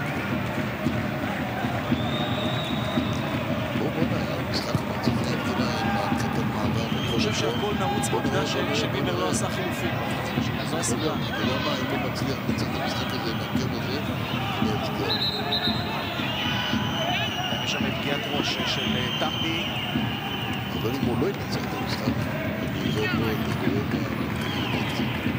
בואו נהיה, המשחק מצב להבדילה עם הקטן מעבר. אני חושב שהכל נעוץ בעובדה שבימר לא עשה חילופים. זו הסיבה. אתה יודע מה, אם הוא מצליח לצאת את המשחק הזה, מהרכב הזה, אני אצליח. יש שם פגיעת ראש של טמבי. אבל אם הוא לא ינצח את המשחק, אני לא רואה את הגורם מהקטן.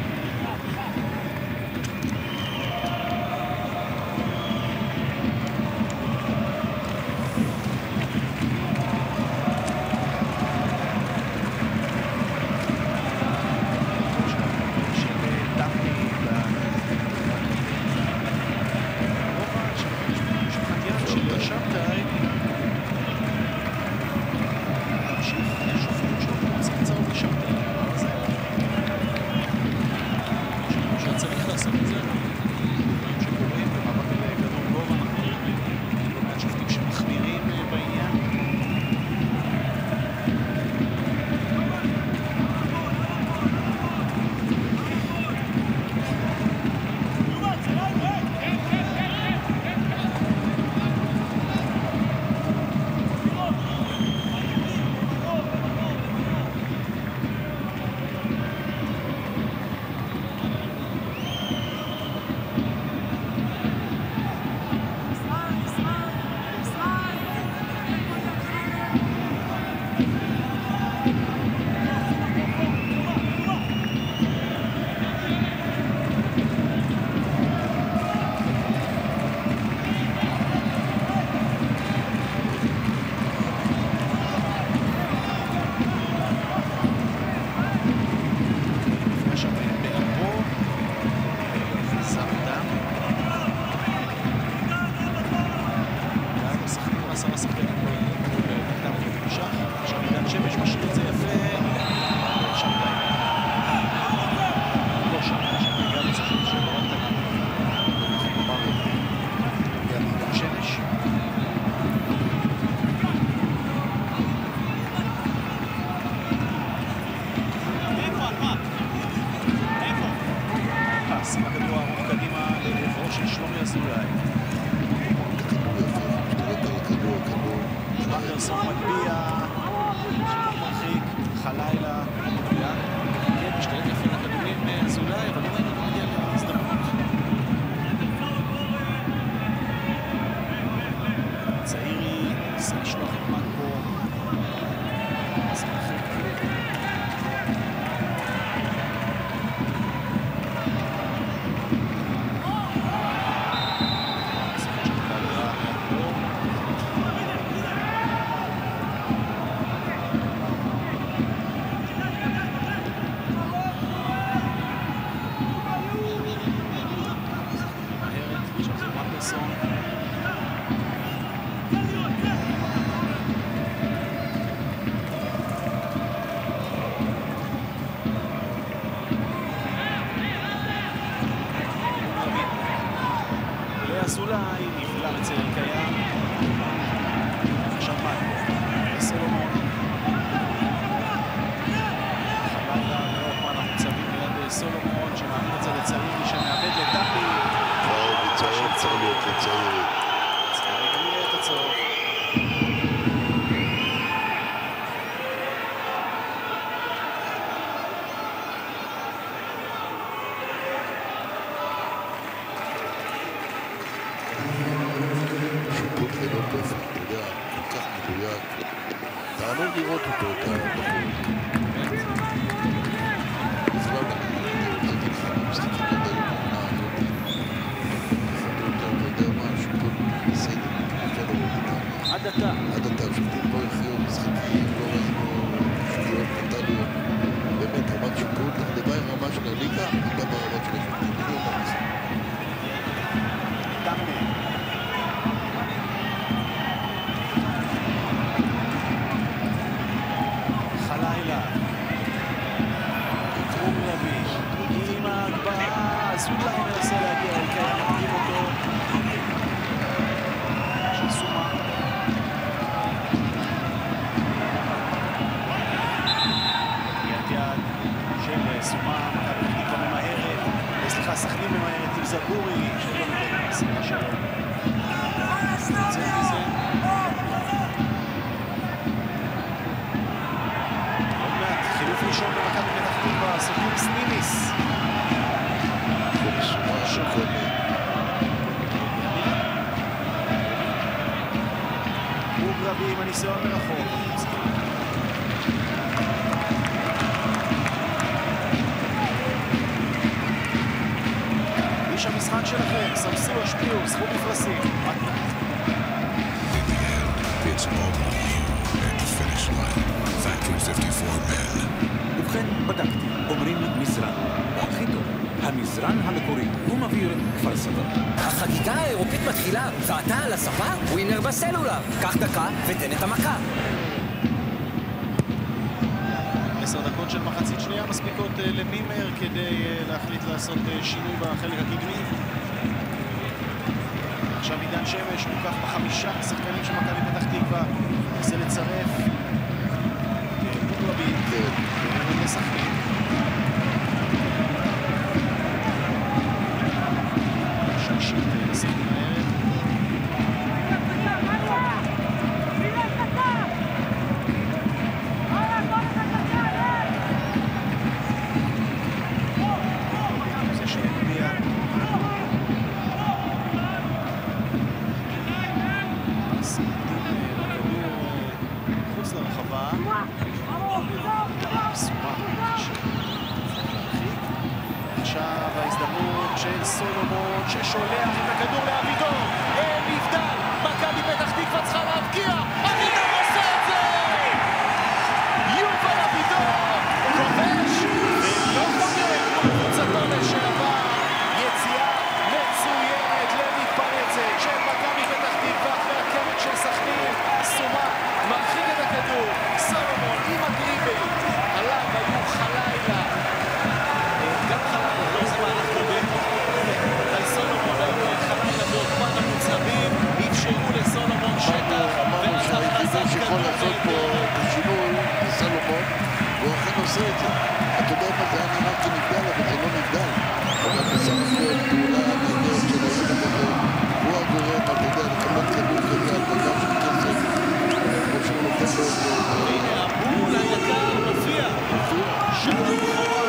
אזולאי, נפלא אצל אלקיים. עכשיו מנקו, סולומון. חלילה מאופמן המוצבים ליד סולומון, שמעביר את זה לצעירי, שמאבד לטאפי. בצעיר צריך להיות לצעירי. צעירי גם יהיה את הצורך. שיפוט ללא תופן, אתה יודע, כל כך מדויק. תענוג לראות אותו, את הבחור. בכלל אני נתתי לך במשחקים עד היום העונה הזאת. אתה יודע מה, שיפוט בסדר, אפשר לראות איתם. עד עתה. עד עתה, שופטים לא הכריעו משחקים, לא ראינו שגיאות פטליות. באמת, רמת שיפוט, הדבר עם רמה של הליגה, וגם ברמת של השופטים. אני אומר לך. חלילה. קרום רבי. עם ההגבהה, אזולאי מנסה להגיע, אלקיים מגיב אותו. של סומה. יד של סומה, מכבי פתח תקווה ממהרת. סליחה, סכנין ממהרת עם זבורי, שלא נותן מסירה שלו. יוצא מזה. עוד מעט, חילוף ראשון במכבי פתח תקווה, סוטוריס נימיס. סומה שקודם. רבי עם הניסיון מרחוק. איש המשחק שלכם, סמסו, השפיעו, זכו מפלסים. It's all on you at the finish line. Factory 54 men. ובכן, בדקתי. אומרים מזרן. הכי טוב. המזרן המקורי. הוא מבהיר כפר סבא. החגיגה האירופית מתחילה, ואתה על הספה? ווינר בסלולר. קח דקה ותן את המכה. 10 דקות של מחצית שנייה מספיקות למימר כדי להחליט לעשות שינוי בחלק הקדמי. עכשיו עידן שמש מוקף בחמישה שחקנים של מכבי פתח תקווה. ניסה לצרף רבי לסכנין. שלישית לסכנין הערב. זה שמגיע מחוץ לרחבה. סומה. עכשיו ההזדמנות של סולומון ששולח את הכדור לאבידור. אין נבדל. מכבי פתח תקווה צריכה להבקיע. אבידור עושה את זה! יובל אבידור כובש ולא חוגג קבוצתו לשעבר. יציאה מצוינת למתפרצת של מכבי פתח תקווה אחרי הקמת של סכנין. סומה מרחיק את הכדור. סולומון עם הדריבל. עליו היו חלילה. גם חלילה, לא זה מהלך קודם. על סולומון היו חלילה ועודמן המוצבים. אפשרו לסולומון שטח. אמרנו שהיחידי שיכול לעשות פה את השינוי זה סולומון, והוא אכן עושה את זה. אתה יודע מה, זה היה נראה כנבדל, אבל זה לא נבדל. אבל בסך הכל פעולה נהדרת של הילד הזה, הוא הגורם, אתה יודע, לקבל כדור כזה על דבר של כסף, כמו שהוא נותן לו את זה. והנה הבול היקר מופיע. שער בכורה.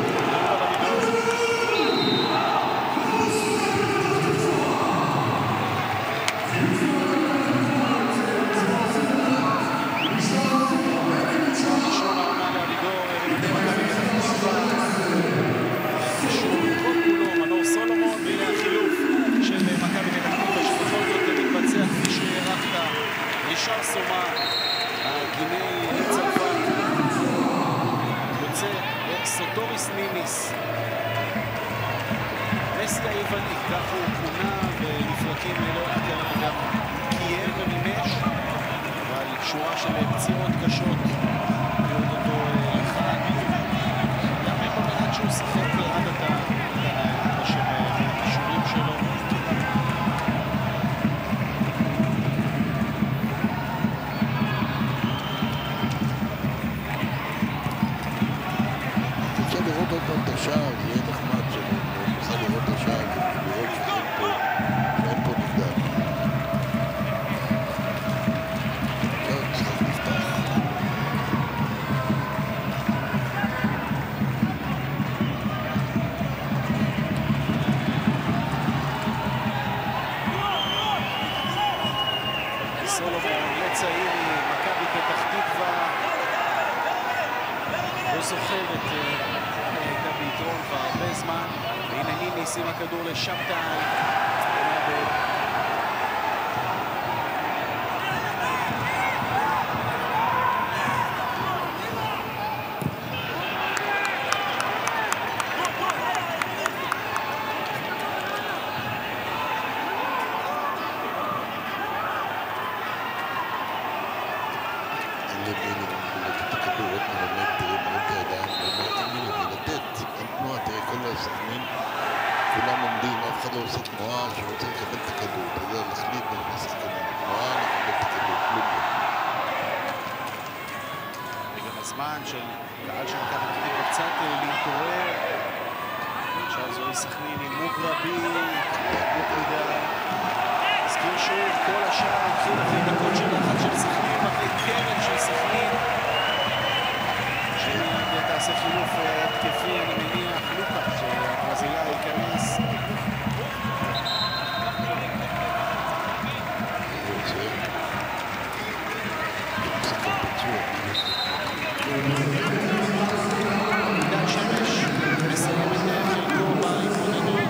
ישר סומה, הגיני מצרפת, יוצא סוטוריס נימיס. מסי היווני, כך הוא כונה ולפרקים לאורך הקריירה גם קיים ומימש, אבל שורה של פציעות קשות לראות אותו אחד. גם אין במעט שהוא שיחק עד עתה, בשם הקישורים שלו. השער, זה יהיה נחמד שנוכל לראות את השער ולראות שאין פה נגדל. לא, משחק נפתח. סולומון לצעיר מכבי פתח תקווה לא זוכרת, הייתה ביתרון כבר הרבה זמן, והנה ניניס עם הכדור לשבתאי. כולם עומדים, אף אחד לא עושה תנועה שרוצה לקבל את הכדור. אתה יודע, להחליט בין השחקנים. תנועה, לקבל את הכדור, כלום. וגם הזמן של קהל של מכבי פתח תקווה קצת להתעורר. עכשיו זוהי סכנין עם מוגרבי, הזכיר שוב, כל השאר התחיל אחרי דקות של לחץ של סכנין, אחרי קרן של סכנין. שמיד תעשה חילוף התקפי, אני מניח, לוקה, שהברזילאי ייכנס. עידן שמש מסיים את חלקו בהתמודדות.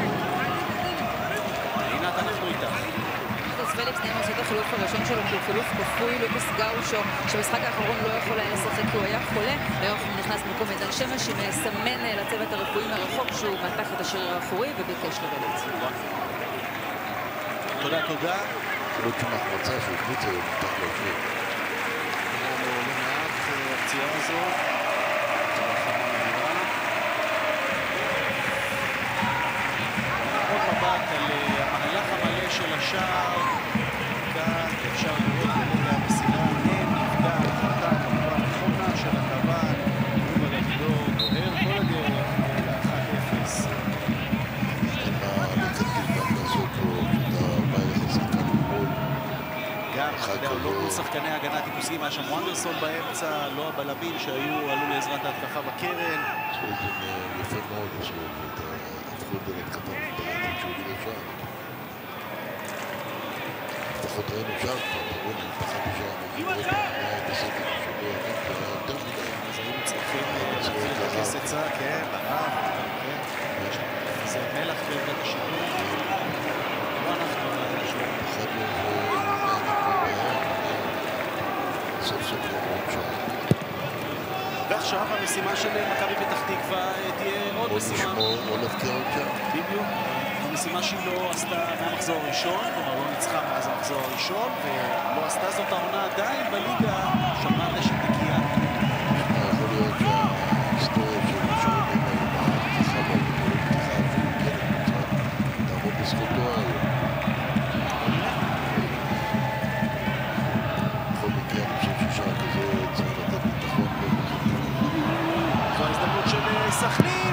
עינת, אנחנו איתך. פליקס נעים לעשות החילוף הראשון שלו כי הוא חילוף כפוי. לוקאס גאושו שבמשחק האחרון לא יכול היה לשחק כי הוא היה חולה, היום הוא נכנס במקום עידן שמש שמסמן לצוות הרפואי מרחוק שהוא מתח את השריר האחורי וביקש לרדת. תודה. לא כמעט מצא שהוא קבוצה מתח להשאיר. לא מעט הפציעה הזו. עוד מבט על המהלך המלא של השער. כאן אפשר לראות ברגע המסירה אין נפגע החלטה כמובן נכונה של הכוון ובלגדור דוהר כל הדרך ל-1-0. אין לקטים גם לעשות פה את הבעיה לשחקן מול. גם, אתה יודע, לא מול שחקני הגנה טיפוסיים, היה שם וונדרסון באמצע, לא הבלמים שהיו, עלו לעזרת ההתקפה בקרן. זה יפה מאוד, הפכו דלת קטן ברצת שהוא גיל השער. לפחות ראינו שער כבר, תראו, נפתחה בשער, היה את הסדר שבו היה יותר מדי. אז היו צריכים לבקס עצה, כן, ברב, כן. זה מלח בעמדת השידור. לא אנחנו עמדת השידור. סוף סוף רואים שער. ועכשיו המשימה של מכבי פתח תקווה תהיה עוד משימה. לשמור, לא להפקיע עוד שער. בדיוק. המשימה שהיא לא עשתה מהמחזור הראשון, כלומר לא ניצחה מאז המחזור הראשון, ולא עשתה זאת העונה עדיין בליגה, שמרה רשת נקייה. יכול להיות שההיסטוריה של השערים האלה בפתיחה והפתיחה תעמוד בזכותו היום. בכל מקרה אני חושב ששער כזה צריך לתת ביטחון זו ההזדמנות של סכנין.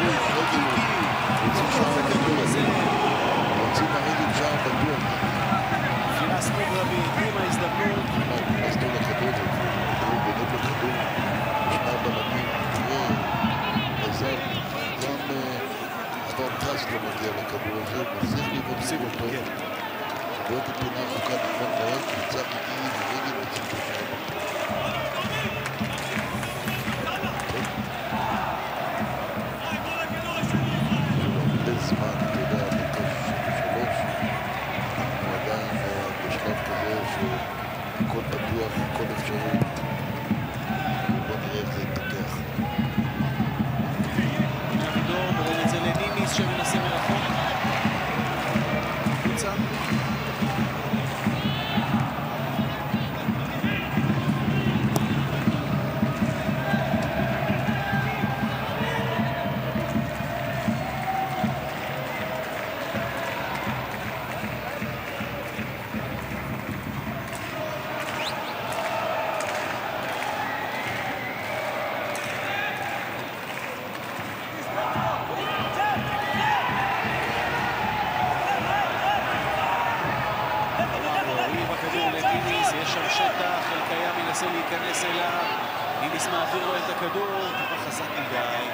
רוצים לרדת שער בטוח. פינס מוגרבי עם ההזדמנות. נכנסנו לכדור, בנות לכדור, שני בלמים, תראה, עזר, גם אדון טס לא מגיע לכדור הזה, מצליח לבוצעים אותו. ועוד פינה ארוכה נכון מאוד, קבוצה מגיעים ורגל רוצים את השער בטוח. זמן, אתה יודע, בקש 3, הוא עדיין בשלב כזה שהכל פתוח, הכל אפשרי. בוא נראה איך זה יתפתח. אבידור מורד את זה לניניס שמנסה מרחוק. קבוצה. להיכנס אליו, ניניס מעביר לו את הכדור, טיפה חזק מדי.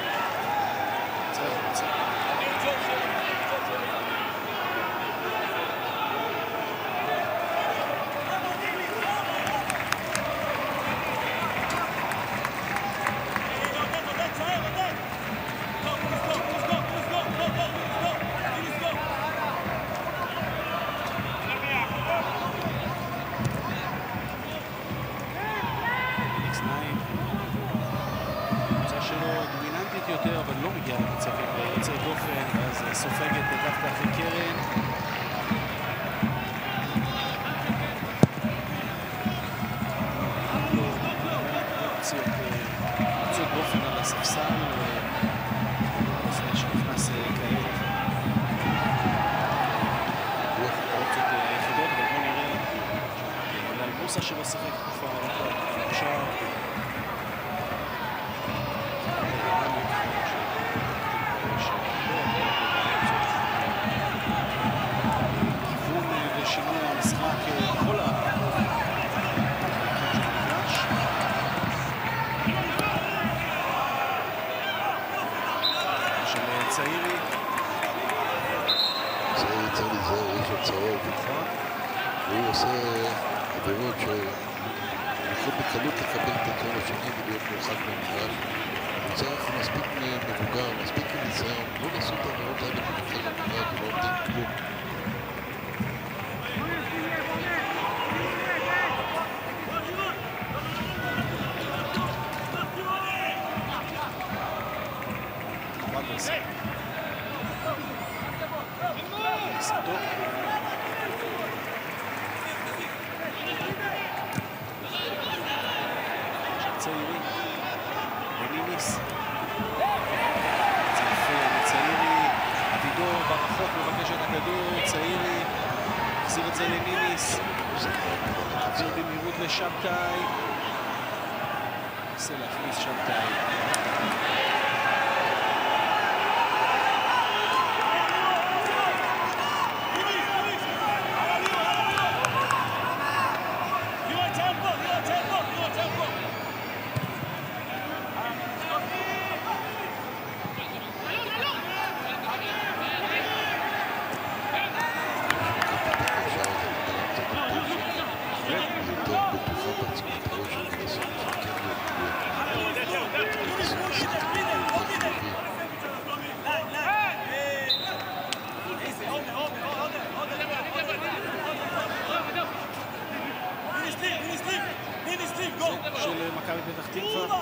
יותר, אבל לא מגיע למצבים יוצר דופן, ואז סופגת דווקא אחרי קרן. יוצר דופן על הספסל, שנכנס כעת. אופציות היחידות, אבל בואו נראה על בוסה שלא שחק תקופה ארוכה, אפשר. שינוי המשחק בכל המגרש. של צעירי. צעירי צריך להיזהר, יש לו צהוב. והוא עושה עבירות שיכול בקלות לקבל את הצהוב השני ולהיות מורחק מהמגרש. הוא צריך מספיק מבוגר, מספיק ניסיון, לא לעשות את העבירות האלה בנפל המגרש ולא נותן כלום. צעירי, וניניס. צעירי, אבידור ברחוק מבקש את הכדור, צעירי, החזיר את זה לניניס. עביר במהירות לשבתאי. נסה להכניס שבתאי. של מכבי פתח תקווה.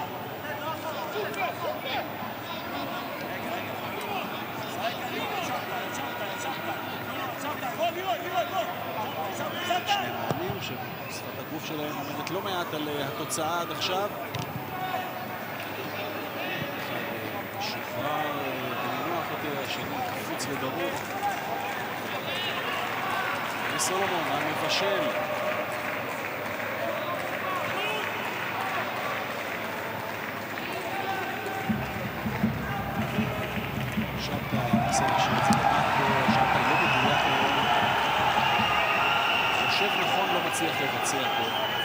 שני מאמנים ששפת הגוף שלהם אומרת לא מעט על התוצאה עד עכשיו. שוחרר בנינוח יותר, השני קפוץ ודרוך. וסולומון המבשל. שבתאי ניסה לשאיר את זה למטו, שבתאי לא מדויק היום. חושב נכון, לא מצליח לבצע פה.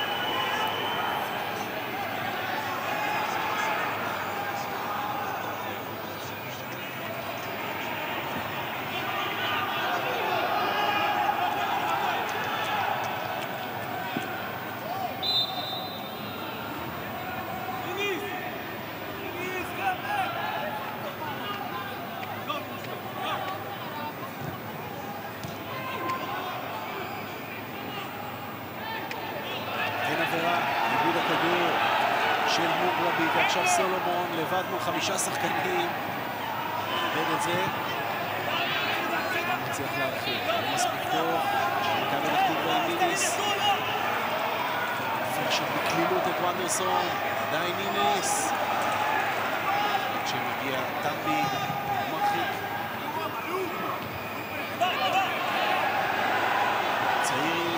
איבוד הכדור של מוגרבי, ועכשיו סולומון לבד מול 5 שחקנים. איבד את זה. מצליח להרחיק, לא מספיק טוב. מכבי פתח תקווה עם ניניס. פרשת בקלילות את וונדרסון. עדיין ניניס. כשמגיע טמבי, הוא מרחיק. צעירי.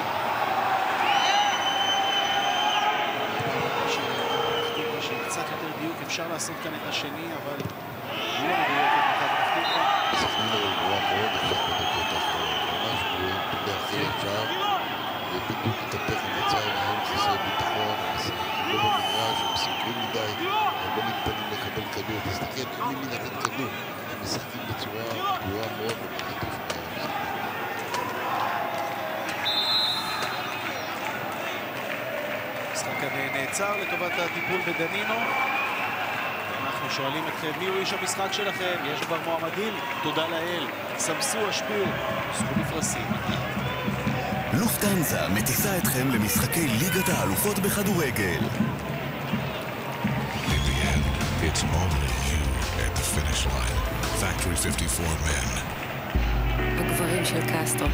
קצת יותר דיוק, אפשר לעשות כאן את השני, אבל לא מדויק את מכבי פתח תקווה. סכנין רגועה מאוד עכשיו בדקות האחרונות, ממש גרועים, להכיל עכשיו, ובדיוק התהפך המצב, היום חסר ביטחון, לא פגועה מאוד. המשחק נעצר לטובת הטיפול בדנינו. אנחנו שואלים אתכם, מי הוא איש המשחק שלכם? יש כבר מועמדים? תודה לאל. סמסו, השפיעו, זכו בפרסים. לופטנזה מטיסה אתכם למשחקי ליגת האלופות בכדורגל. It's only you at the finish line. Factory 54 men. הגברים של קסטרו.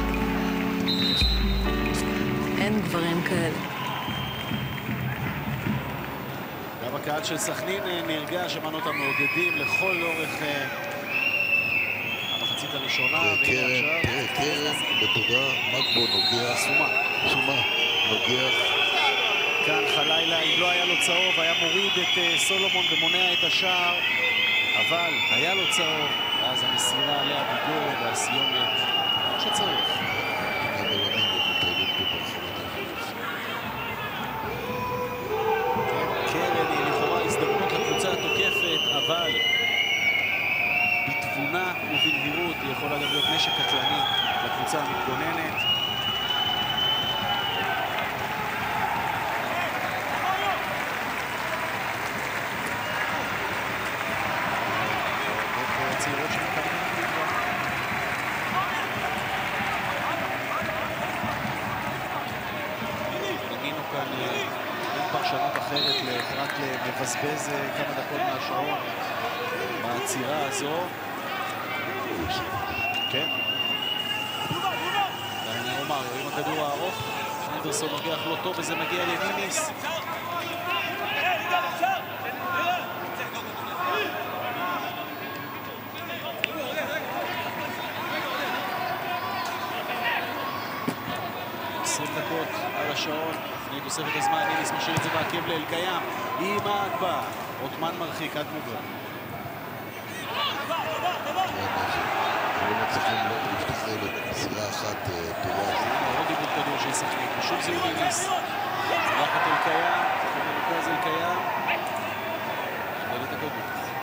אין גברים כאלה. גם הקהל של סכנין נרגע, שמענו אותם מעודדים לכל אורך המחצית הראשונה. קרן בתודה, מגבו נוגע. סומה. נוגע. כאן חלילה, אם לא היה לו צהוב, היה מוריד את סולומון ומונע את השער, אבל היה לו צהוב, ואז המסירה עליה ביגור והסיומת שצריך. קרן היא לכאורה הזדמנות לקבוצה התוקפת, אבל בתבונה ובנהירות היא יכולה גם להיות נשק קטלני לקבוצה המתגוננת. רק לבזבז כמה דקות מהשעון בעצירה הזו. כן. אני אומר, עם הכדור הארוך, שנדרסון נוגח לא טוב וזה מגיע לניניס. דקות על השעון, לפני תוספת הזמן, ניניס משאיר את זה בעקב לאלקיים, עם ההגבה, רוטמן מרחיק עד מוגרבי. לא מצליחים להשתחרר במסירה אחת טובה. עוד עיבוד כדור של סכנין, פשוט זה ניניס. רחת אלקיים, זה במרכז אלקיים. שדל את הכדור.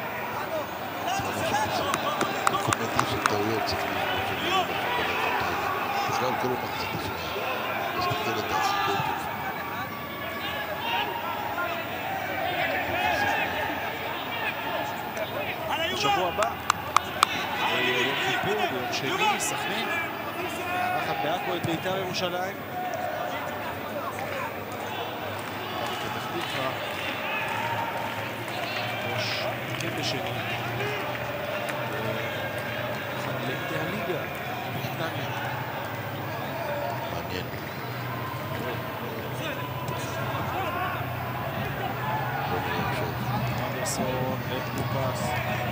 קומנטי של טעויות צריך לשמור של מילים בדקות האלה. בכלל כל המחצית השנייה. להסתכל את הסיפור טוב. בשבוע הבא, יום כיפור, ביום שני, סכנין, מארחת בעכו את בית"ר ירושלים. פתח תקווה, ראש כן בשני. חלקת הליגה, נתניה. מעניין. אנדרסון וקלופס.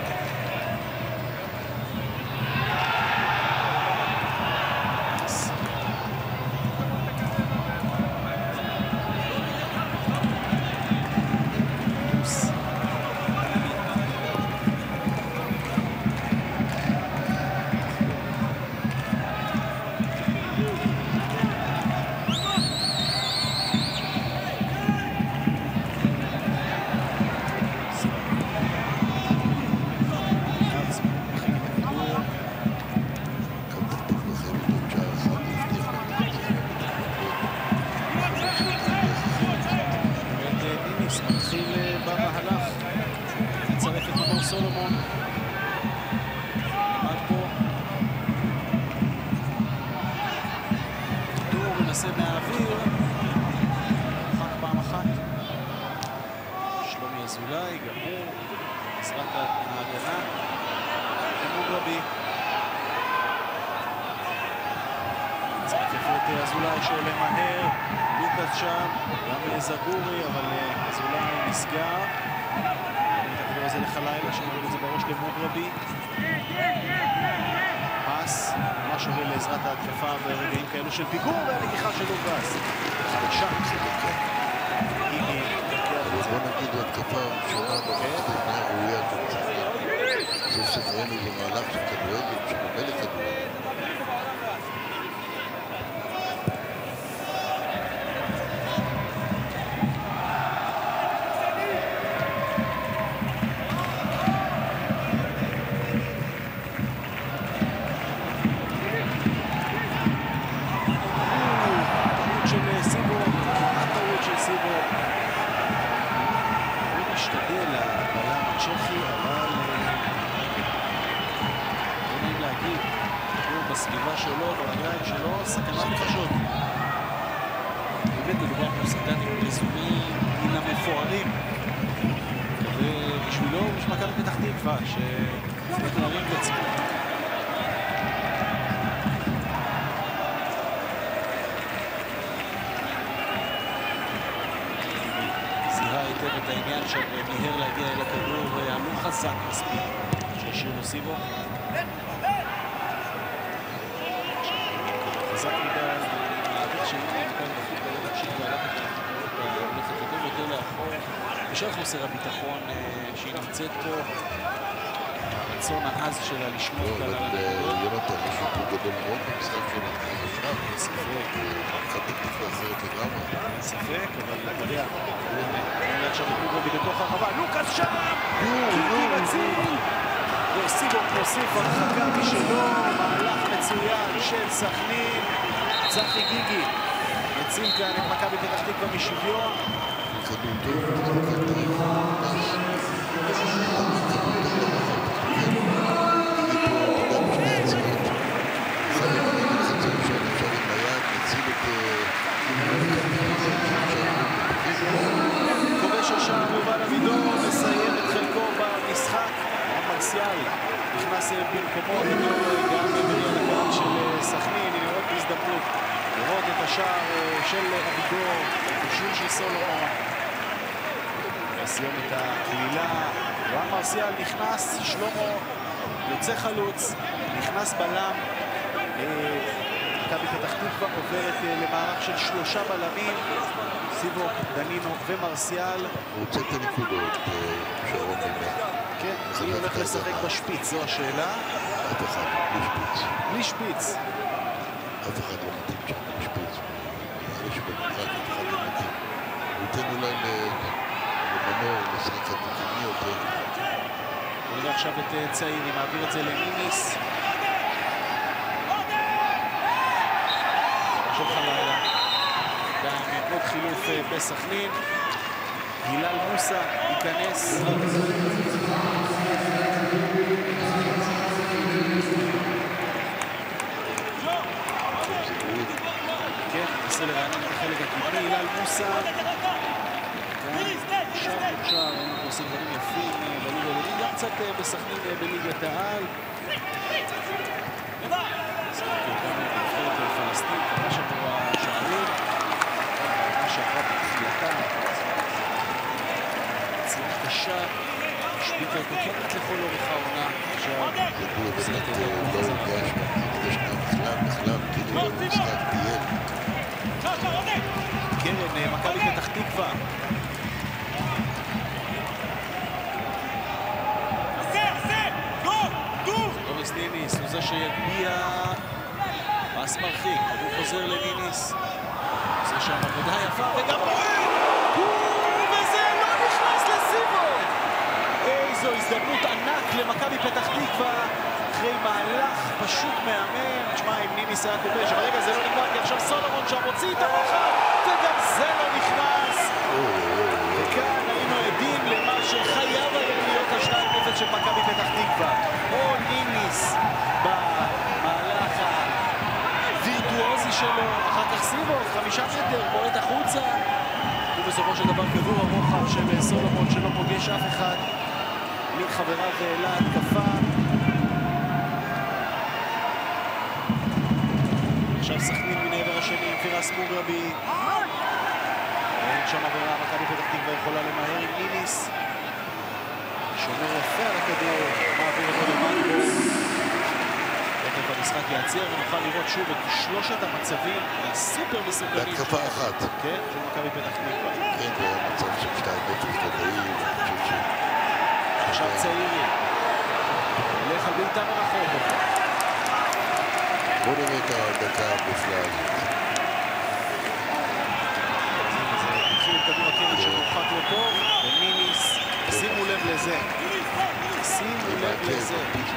סולומון עמד פה, כדור מנסה מהאוויר, פעם אחת, שלומי אזולאי, גם הוא, עזרת ההגנה, מוגרבי, צריך לפות אזולאי שעולה מהר, לוקאס שם, גם זגורי, אבל אזולאי נסגר. זה לחלילה שמוריד את זה בראש למוגרבי. פס, ממש עולה לעזרת ההתקפה ברגעים כאלו של פיגור והלקיחה של לוקאס. חדשה. בוא נגיד התקפה ראשונה במחצית ראויה. סוף סוף ראינו במהלך של כדורגל, שקובל לכדורגל. להגיד, הוא בסביבה שלו, ברגליים שלו, סכנה נפשות. באמת מדובר פה שחקן עם רזומי מן המפוארים. ובשבילו יש מכבי פתח תקווה, שצריך להרים לעצמו. היטב את העניין של מיהר להגיע אל הכדור, עלו חזק מספיק שהשאיר לו סיבו. חזק מדי, להגיד שאם מכבי פתח תקווה להמשיך והלכת הולכת יותר ויותר לאחור. בשל חוסר הביטחון שהיא נמצאת פה, הרצון העז שלה לשמור על הנקודות. יונתן, יש אותו גדול מאוד במשחק שלו, עכשיו, אין ספק. מכבי תקווה אחרת לגמרי. אין ספק, אבל אתה יודע, אני עכשיו בקוגרבי בתוך הרחבה, לוקאס שם! גיגי מציל! וסיבו מוסיף הרחקה משלו, מהלך מצוין של סכנין. צחי גיגי מציל כאן את מכבי פתח תקווה משוויון. כדור טוב, כובש השער יובל אבידור מסיים את חלקו במשחק. מרסיאל נכנס במקומו גם בבניין הקהל של סכנין. הנה עוד הזדמנות לראות את השער של אבידור, בישול של סולומון. לסיום את הכלילה, רן מרסיאל נכנס, שלמה יוצא חלוץ, נכנס בלם. מכבי פתח תקווה עוברת למערך של 3 בלמים, סיבו, דנינו ומרסיאל. הוא רוצה את הנקודות, שרון באמת. כן, מי הולך לשחק בשפיץ, זו השאלה. אף אחד, בלי שפיץ. בלי שפיץ. אף אחד לא מתאים שם בלי שפיץ. יש במשחק, אף אחד לא מתאים. הוא ייתן אולי למנור, לשחק התקני יותר. נראה עכשיו את צעירי, מעביר את זה לניניס. של חלילה. גם עוד חילוף בסכנין. גילal מוסה ייכנס. כן, נסה לרענן את החלק הקדמי. גילal מוסה. שער מוכשר, הם עושים דברים יפים בליגה הלאומית, גם קצת בסכנין בליגת העל. פלסטין, כמה שבוע שערים, מה שעברה בתחילתה, צליחה קשה, השביטה אותו כמעט לכל אורך העונה. הוא באמת לא הורגש במחצית השנייה בכלל, כאילו הוא משחק טייל. קרן, מכבי פתח תקווה. דוריס ניניס הוא זה שיגביע פס מרחיק, הוא חוזר לניניס. זה שם עבודה יפה וגם וזה לא נכנס לסיבו. איזו הזדמנות ענק למכבי פתח תקווה אחרי מהלך פשוט מהמם. תשמע, אם ניניס היה כובש, אבל רגע זה לא נגמר כי עכשיו סולומון שם הוציא את הרוחב וגם זה לא נכנס. וכאן היינו עדים למה שחייב היה להיות ה-2-0 של מכבי פתח תקווה. או ניניס במהלך הווירטואוזי שלו, אחר כך סיבו, 5 מטר, בועט החוצה. ובסופו של דבר כדור הרוחב של סולומון שלא פוגש אף אחד. מחבריו להתקפה. עכשיו סכנין מן העבר השני עם פירס מוגרבי. אין שם עבירה, מכבי פתח תקווה יכולה למהר עם ניניס. שומר יפה על הכדור, מעביר אותו למנגו. תכף המשחק יעצר ונוכל לראות שוב את 3 המצבים הסופר מסוכנים. בהתקפה אחת. כן, של מכבי פתח תקווה. כן, זה היה מצב של 2-0 ודאי, ואני חושב עכשיו צעירי. הולך על בעיטה מרחוק. בואו נראה את הדקה המופלאה הזאת. התחיל את כדור הקרן שמורחק לו טוב, וניניס, שימו לב לזה. שימו לב לזה.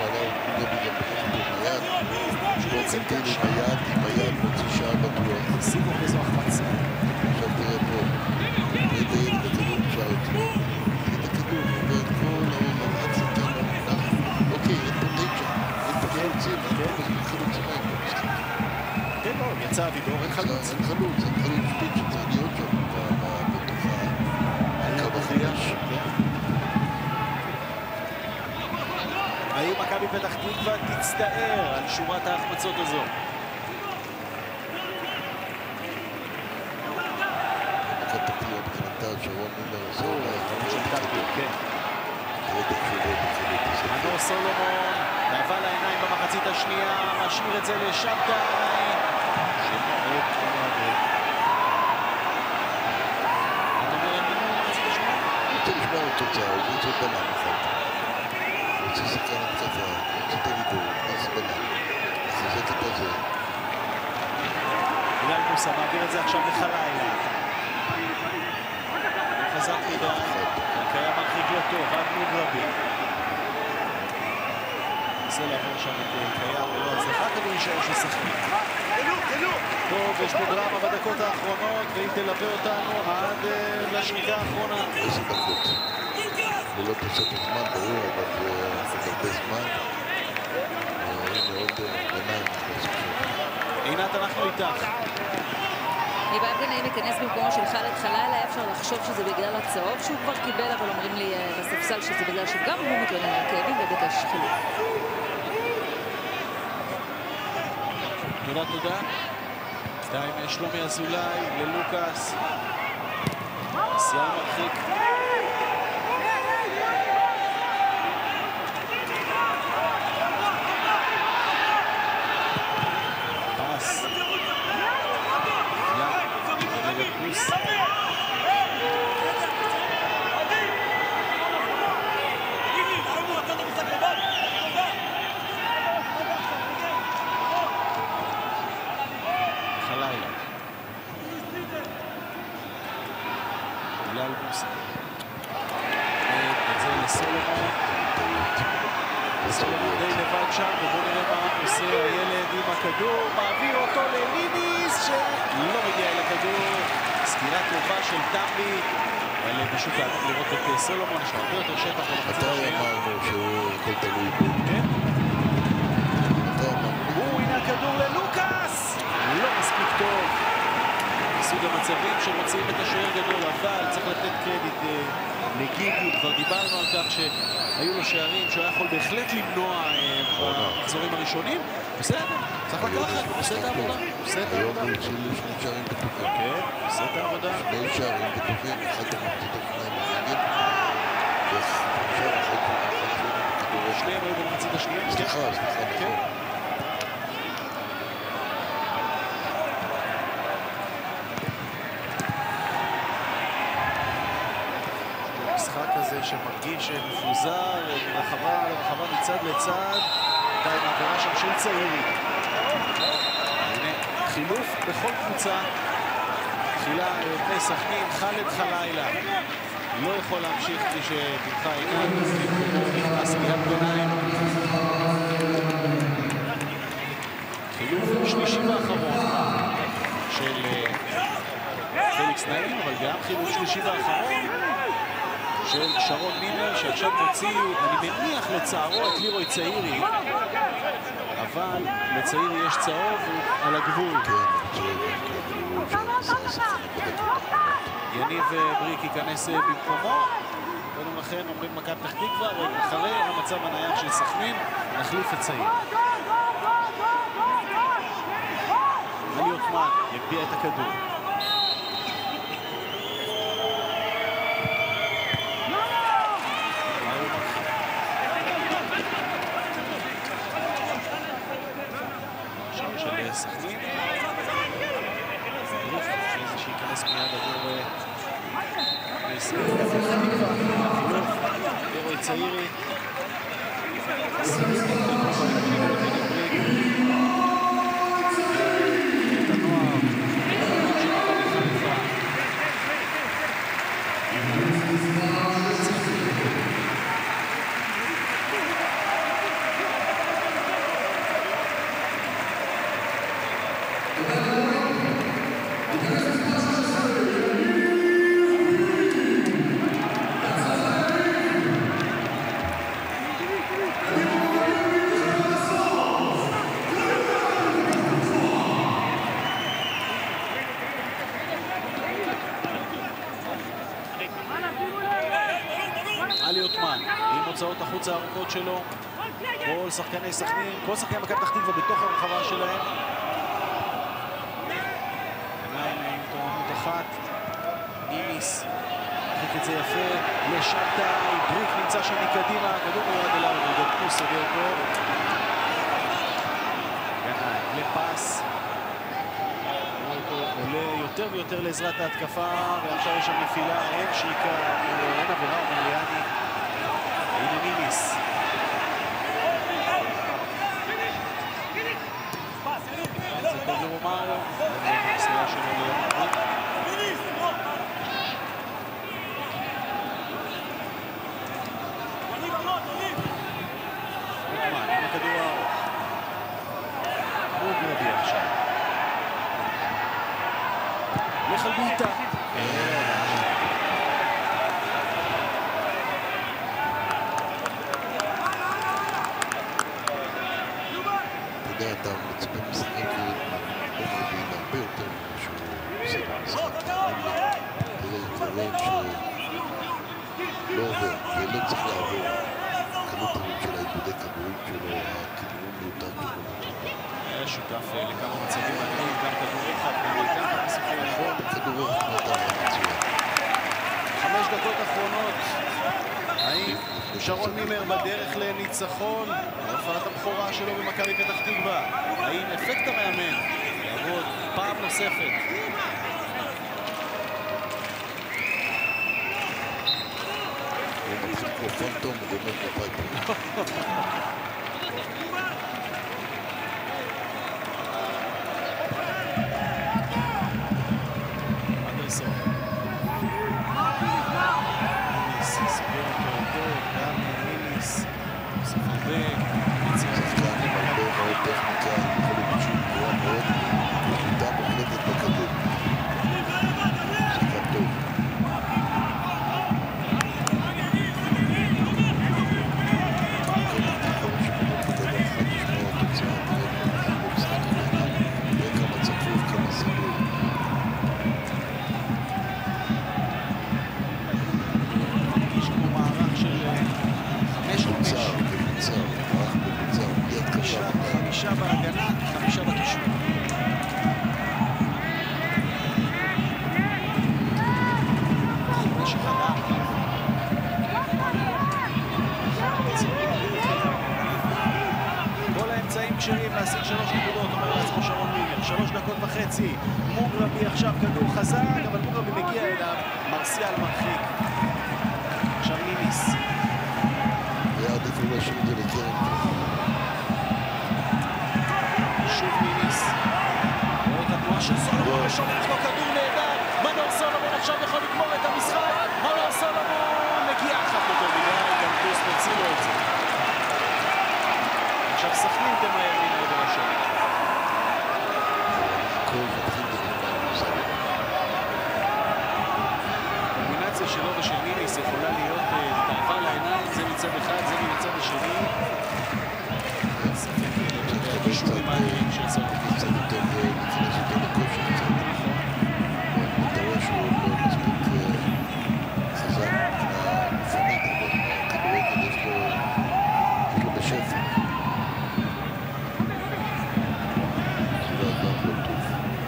שרוצים כאילו עם היד מוציא שעה בטוח. שימו איזו החמצה. עכשיו תראה פה. תראה את הכדור אפשר אותי. תראה את הכדור, ואת כל הלחץ איתנו. אוקיי, אין פה 9. חלוצים, חלוצים האלה במשחק. כן, לא, יצא אבידור, אין חלוץ. אין חלוץ שפיץ שצריך להיות שם בתוך הקו החדש. האם מכבי פתח תקווה תצטער על שורת ההחמצות הזו? הקטקליה מבחינתה שרון מילר עשו מנור סולומון, נעבה לעיניים במחצית השנייה, משאיר את זה לשבתאי. אתה אומר על מינוי במחצית השנייה? רוצה לשמוע על תוצאה, הוא רוצה בלם אחד. הוא רוצה שחקן התקפה, הוא רוצה את הליבור, אז בלם. לחזק את הזה. אילן מוסה מעביר את זה עכשיו לחלילה. חזק מדי, קיים מרחיק לא טוב, עד מוגרבי. זה לעבור שם את קיים ולא הצלחה, כדי להישאר ששחקים. טוב, יש פה דרמה בדקות האחרונות, והיא תלווה אותנו עד לשריקה האחרונה. 10 דקות. ללא תוספת זמן, ברור, אבל זה הרבה זמן. הנה עוד ביניים. עינת, אנחנו איתך. ניבאב גנאים ייכנס במקומו של חאלד חלילה, היה אפשר לחשוב שזה בגלל הצהוב שהוא כבר קיבל, אבל אומרים לי בספסל שזה בגלל שגם הוא מתלונן על כאבים וביקש חילוף. תודה. שתיים, שלומי אזולאי ללוקאס. סייר מרחיק. פס. לגפוס. חלילה. בגלל בוסה. את זה לסולומון. סולומון די לבד שם, ובואו נראה מה עושה הילד עם הכדור. מעביר אותו לליניס שלא מגיע אל הכדור. סגירה טובה של טמבי. אבל פשוט לראות את סולומון, יש הרבה יותר שטח במחצית השנייה. מתי אמרנו שהוא הכל תלוי בו? כן? מתי אמרנו? הנה הכדור ללוקאס! לא מספיק טוב. מסוג המצבים שמוציאים את השוער גדול, אבל צריך לתת קרדיט לגיגי. כבר דיברנו על כך שהיו לו שערים שהוא היה יכול בהחלט למנוע במחזורים הראשונים. בסדר, צריך לקחת, הוא עושה את העבודה. היום הוא הציל 2 שערים בטוחים. כן, עושה את העבודה. 2 שערים בטוחים, אחד במחצית השנייה מחגים. ועכשיו אחד בכדורגל. שניהם היו במחצית השנייה. סליחה. משחק כזה שמרגיש מפוזר מרחבה לרחבה מצד לצד. די מעברה שם של צעירי. הנה, חילוף בכל קבוצה. תחילה בני סכנין, חאלד חלילה. לא יכול להמשיך כפי שתמכה עינת. נכנס קריאת ביניים. חילוף שלישי ואחרון של פליקס נעים, אבל גם חילוף שלישי ואחרון של שרון מילר, שעכשיו מוציא, אני מניח לצערו את לירוי צעירי, אבל לצעירי יש צהוב על הגבול. יניב בריק ייכנס במקומו. קודם לכן אומרים מכבי פתח תקווה, אחרי המצב הנייח של סכנין, נחליף את צעיר. עלי עותמן יגביה את הכדור. של סכנין. איזה שייכנס מיד עבור ישראל. לירוי צעירי. החוץ הארוכות שלו. כל שחקני סכנין, כל שחקני מכבי פתח תקווה בתוך הרחבה שלהם. עיניים עם תורנות אחת. נימיס מחליק את זה יפה לשבתאי, בריק נמצא שם מקדימה, כדור מיועד אליו, וגדקו סוגר טוב. לפס. עולה יותר ויותר לעזרת ההתקפה, ועכשיו יש שם נפילה, אין שריקה, אין עבירה, מליאני. הנה נימיס. זה כדור רומאריו, והמסירה שלו ליאני. רוטמן, עם הכדור הארוך. מוגרבי עכשיו. לך על בעיטה. אתה יודע, אתה מצפה משחקים ומבין הרבה יותר שהוא עושה במשחק. זה רואים שלא עובר, ולא צריך לעבור. כמות הרים של העיבודי כדורים שלו, הכדורים מיותר כדורים. היה שותף לכמה מצבים מעניינים, גם כדור אחד, גם בסופו נכון. כדור אחד נתן מצוין. 5 דקות אחרונות. האם שרון מימר בדרך לניצחון? הופעת הבכורה שלו במכבי פתח תקווה. האם אפקט המאמן יעבוד פעם נוספת? הוא מתחיל כמו פנטום וגומר בפייפר. אנדרסון. נימיס סוגר אותו טוב, גם נימיס. סופרבק. שחקן עם הרבה מאוד טכניקה, יכולת פשוט גבוהה מאוד, עמידה מוחלטת בכדור. שחקן טוב. חמישה בהגנה, 5 בקישור. יש אחד ארבע. כל האמצעים כשרים להשיג 3 נקודות, אומר לעצמו שרון מימר. 3 דקות וחצי. מוגרבי עכשיו כדור חזק, אבל מוגרבי מגיע אליו. מרסיאל מרחיק. עכשיו נימיס. ויעד אפילו להשאיר את זה לקרן. שוב נימיס. רואה את התנועה של סולומון ושולח לו כדור נהדר. מנור סולומון עכשיו יכול לגמור את המשחק. מנור סולומון מגיע אחת יותר מדי, גם טוס מוציא לו את זה. עכשיו סכנין תמהר מן העבר השני. הקומבינציה שלו ושל נימיס יכולה להיות תאווה לעיניים, זה מצד אחד, זה מצד השני. קישורים מעניינים של סולומון. קצת יותר להיכנס יותר לכושר קצת. אתה רואה שהוא לא מספיק חזק מבחינה גופנית, אבל הכדורגל יש לו בשפע. זה לא אדם לא טוב.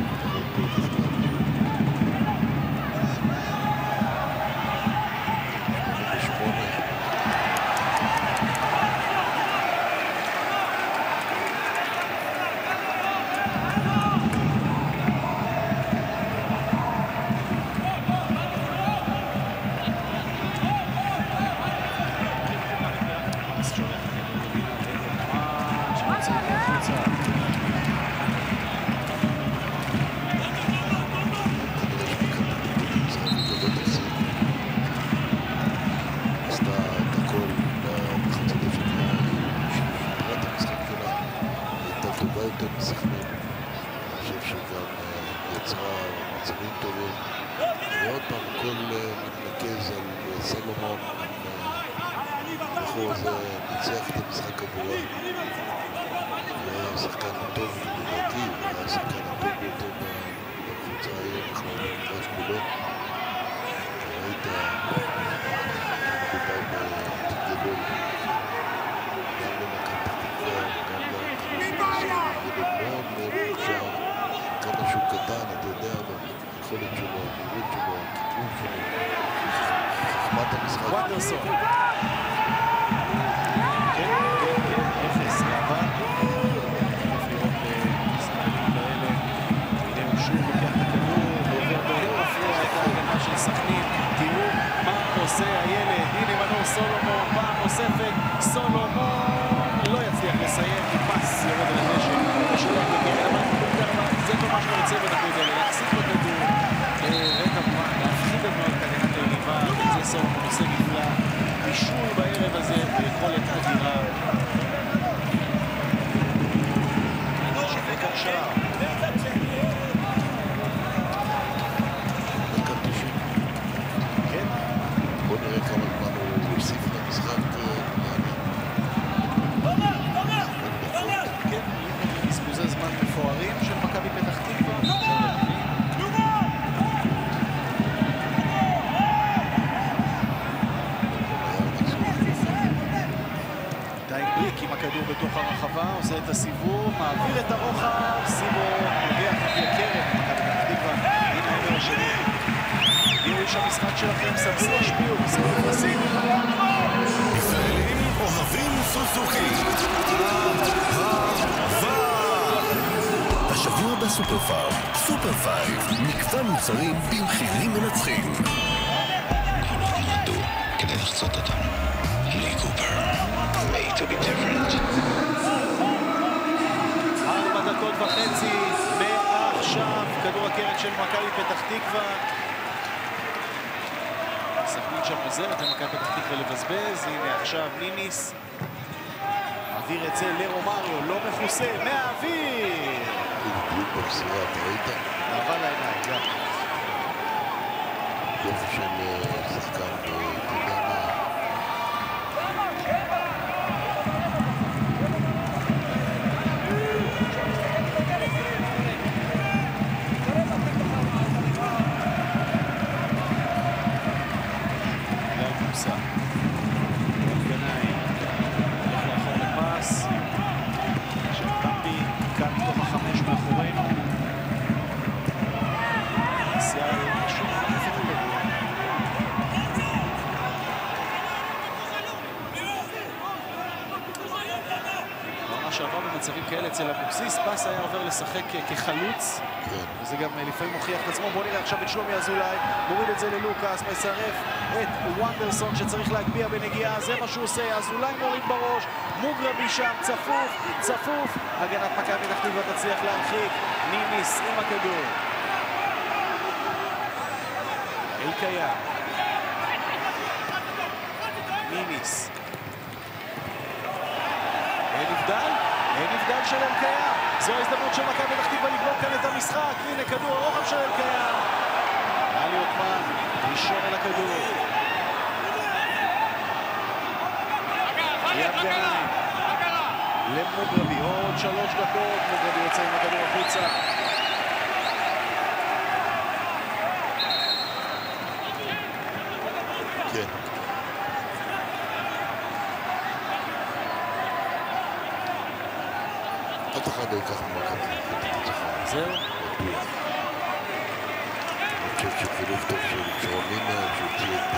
ועוד פעם הכל מתנקז על סלומון, בחור הזה ניצח את המשחק עבורה. הוא היה שחקן טוב לדעתי, הוא היה השחקן הטוב ביותר בקבוצה היום, אנחנו במגרש כולו. ראית מדובר בתיק גדול. קטן, אתה יודע, היכולת שלו, המהירות שלו, הכיוון שלו, חכמת המשחק. וונדרסון. כן, אפס, לעבר. כיף לראות משחקנים כאלה. הנה הוא שוב לוקח את הכדור, ועובר בעוד מפריע את ההגנה של סכנין. תראו מה עושה הילד. הנה מנור סולומון, פעם נוספת, סולומון לא יצליח לסיים, כי פס יורד על הדשא. ושולח לכדור, אבל זה כל מה שאתה רוצה בדקות האלה, להחזיק בכדור, וכמובן להפחיד את מאוד את הגנת היריבה, וזה סולומון עושה נפלא. בישול בערב הזה ביכולת אדירה. שווה כאן שער. כן. בוא נראה כמה זמן הוא יוסיף למשחק. כן, מספוזי זמן מפוארים של מכבי פתח תקווה. עם הכדור בתוך הרחבה, עושה את הסיבוב, מעביר את הרוחב, סיבוב, נוגח מקרב, מכבי פתח תקווה, הנה העבר השני. הגיעו איש המשחק שלכם, סנסו השפיעו, סיבוב פרסים. ישראלים אוהבים סוזוקי. השבוע בסופר פארם, סופר פייב, מגוון מוצרים במחירים מנצחים. גבולות נועדו כדי לחצות אותם. לי קופר. Made to be different. 4 דקות וחצי מעכשיו, כדור הקרן של מכבי פתח תקווה. סכנין שם עוזרת למכבי פתח תקווה לבזבז. הנה עכשיו ניניס מעביר את זה לרומריו, לא מכוסה, מהאוויר. בדיוק במסירה, אתה ראית? נעבה לעיניים, גם. יופי של שחקן, אתה יודע מה? שעבר במצבים כאלה אצל אבוקסיס, פס היה עובר לשחק כחלוץ, וזה גם לפעמים מוכיח את עצמו. בוא נראה עכשיו את שלומי אזולאי, מוריד את זה ללוקאס, מצרף את וונדרסון שצריך להגביע בנגיעה, זה מה שהוא עושה, אזולאי מוריד בראש, מוגרבי שם, צפוף, הגנת מכבי פתח תקווה תצליח להרחיק, ניניס עם הכדור. אלקיה. ניניס. אין נבדל של אלקיה. זו ההזדמנות של מכבי פתח תקווה לבנות כאן את המשחק. הנה כדור הרוחב של אלקיה. עלי עותמן, ראשון אל הכדור. יד גנאים. למוגרבי, עוד 3 דקות. מוגרבי יוצא עם הכדור החוצה. כן. אף אחד לא ייקח ממכבי את הניצחון. זהו? אני חושב שחילוף טוב של שרונין שהוציא את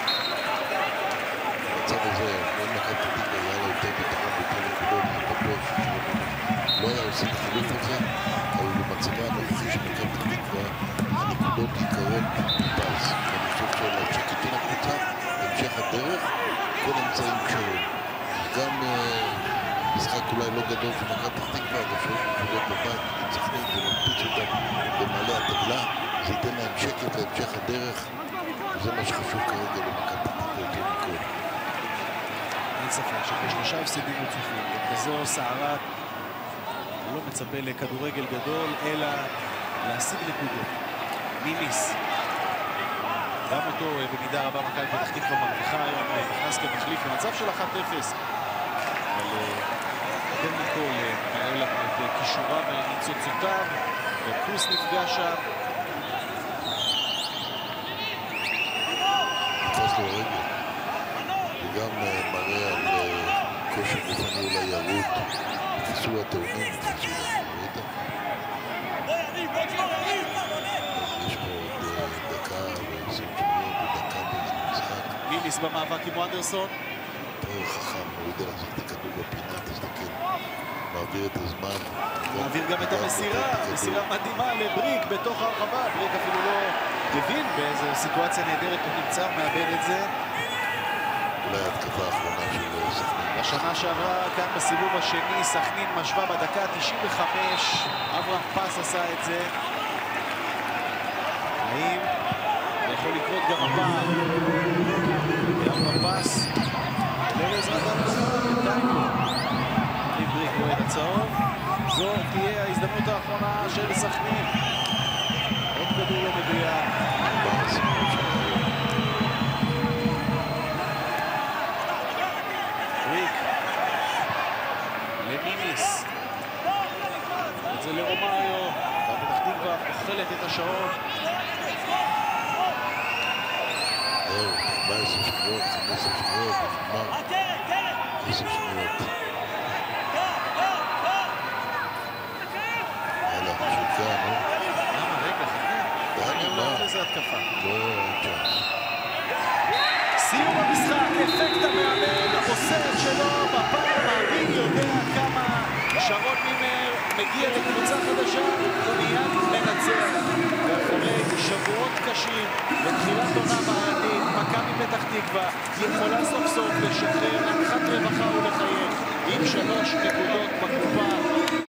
המצב הזה, אם מכבי פתח תקווה היה לו יותר ביטחון ויותר נקודות, אני בטוח ששרונין לא היה עושה את החילוף הזה, אבל במצבה הנוכחי של מכבי פתח תקווה הנקודות יקרות מפז. אני חושב שלהמשך איתון הקבוצה, המשך הדרך, כל אמצעים קשרים. גם משחק אולי לא גדול של מכבי פתח תקווה, אבל שיש נקודות בבית, סכנין, זה מנפיץ אותם במעלה הטבלה, זה ייתן להם שקט להמשך הדרך, וזה מה שחשוב כרגע למכבי פתח תקווה יותר מכל. אין ספק שבשלושה הפסדים רצופים, וכזו סערה, הוא לא מצפה לכדורגל גדול, אלא להשיג נקודות. ניניס. גם אותו במידה רבה מכבי פתח תקווה מרוויחה היום, נכנס כמחליף במצב של 1-0. אבל יותר מכל מראה לנו את כישוריו וניצוצותיו, ופוס נפגע שם. נתפס לו רגל, וגם מראה על כושר גופני אולי ירוד, נתפסו הטעונים, נתפסו, ראית? נימיס במאבק עם וונדרסון. חכם, הוא יודע לעשות את הכדור בפינה, תסתכל. מעביר את הזמן. מעביר גם את המסירה, מסירה מדהימה לבריק בתוך הרחבה. בריק אפילו לא הבין באיזו סיטואציה נהדרת הוא נמצא, הוא מאבד את זה. אולי התקפה האחרונה של סכנין. השנה שעברה כאן בסיבוב השני, סכנין משווה בדקה 95, אברהם פס עשה את זה. האם זה יכול לקרות גם הפעם? אברהם פס, עולה לעזרת בינתיים. אם בריק רואה את הצהוב, זו תהיה ההזדמנות האחרונה של סכנין. עוד כדור לא מדויק. בריק לנימיס. את זה לרומריו. פתח תקווה אוכלת את השעון. 14 שניות, 15 שניות, נגמר. 10 שניות. יאללה, שוקה, נו. רגע, חכה. אני אומר איזה התקפה. לא, אין צ'אנס. סיום המשחק, אפקט המאמן, עושה את שלו בפעם, מי יודע כמה שרון מימר מגיע לקבוצה חדשה, ומיד מנצח. ואחרי שבועות קשים, בתחילת עונה בעייתית, מכבי פתח תקווה יכולה סוף סוף לשחרר אנחת רווחה ולחייך עם 3 נקודות בקופה.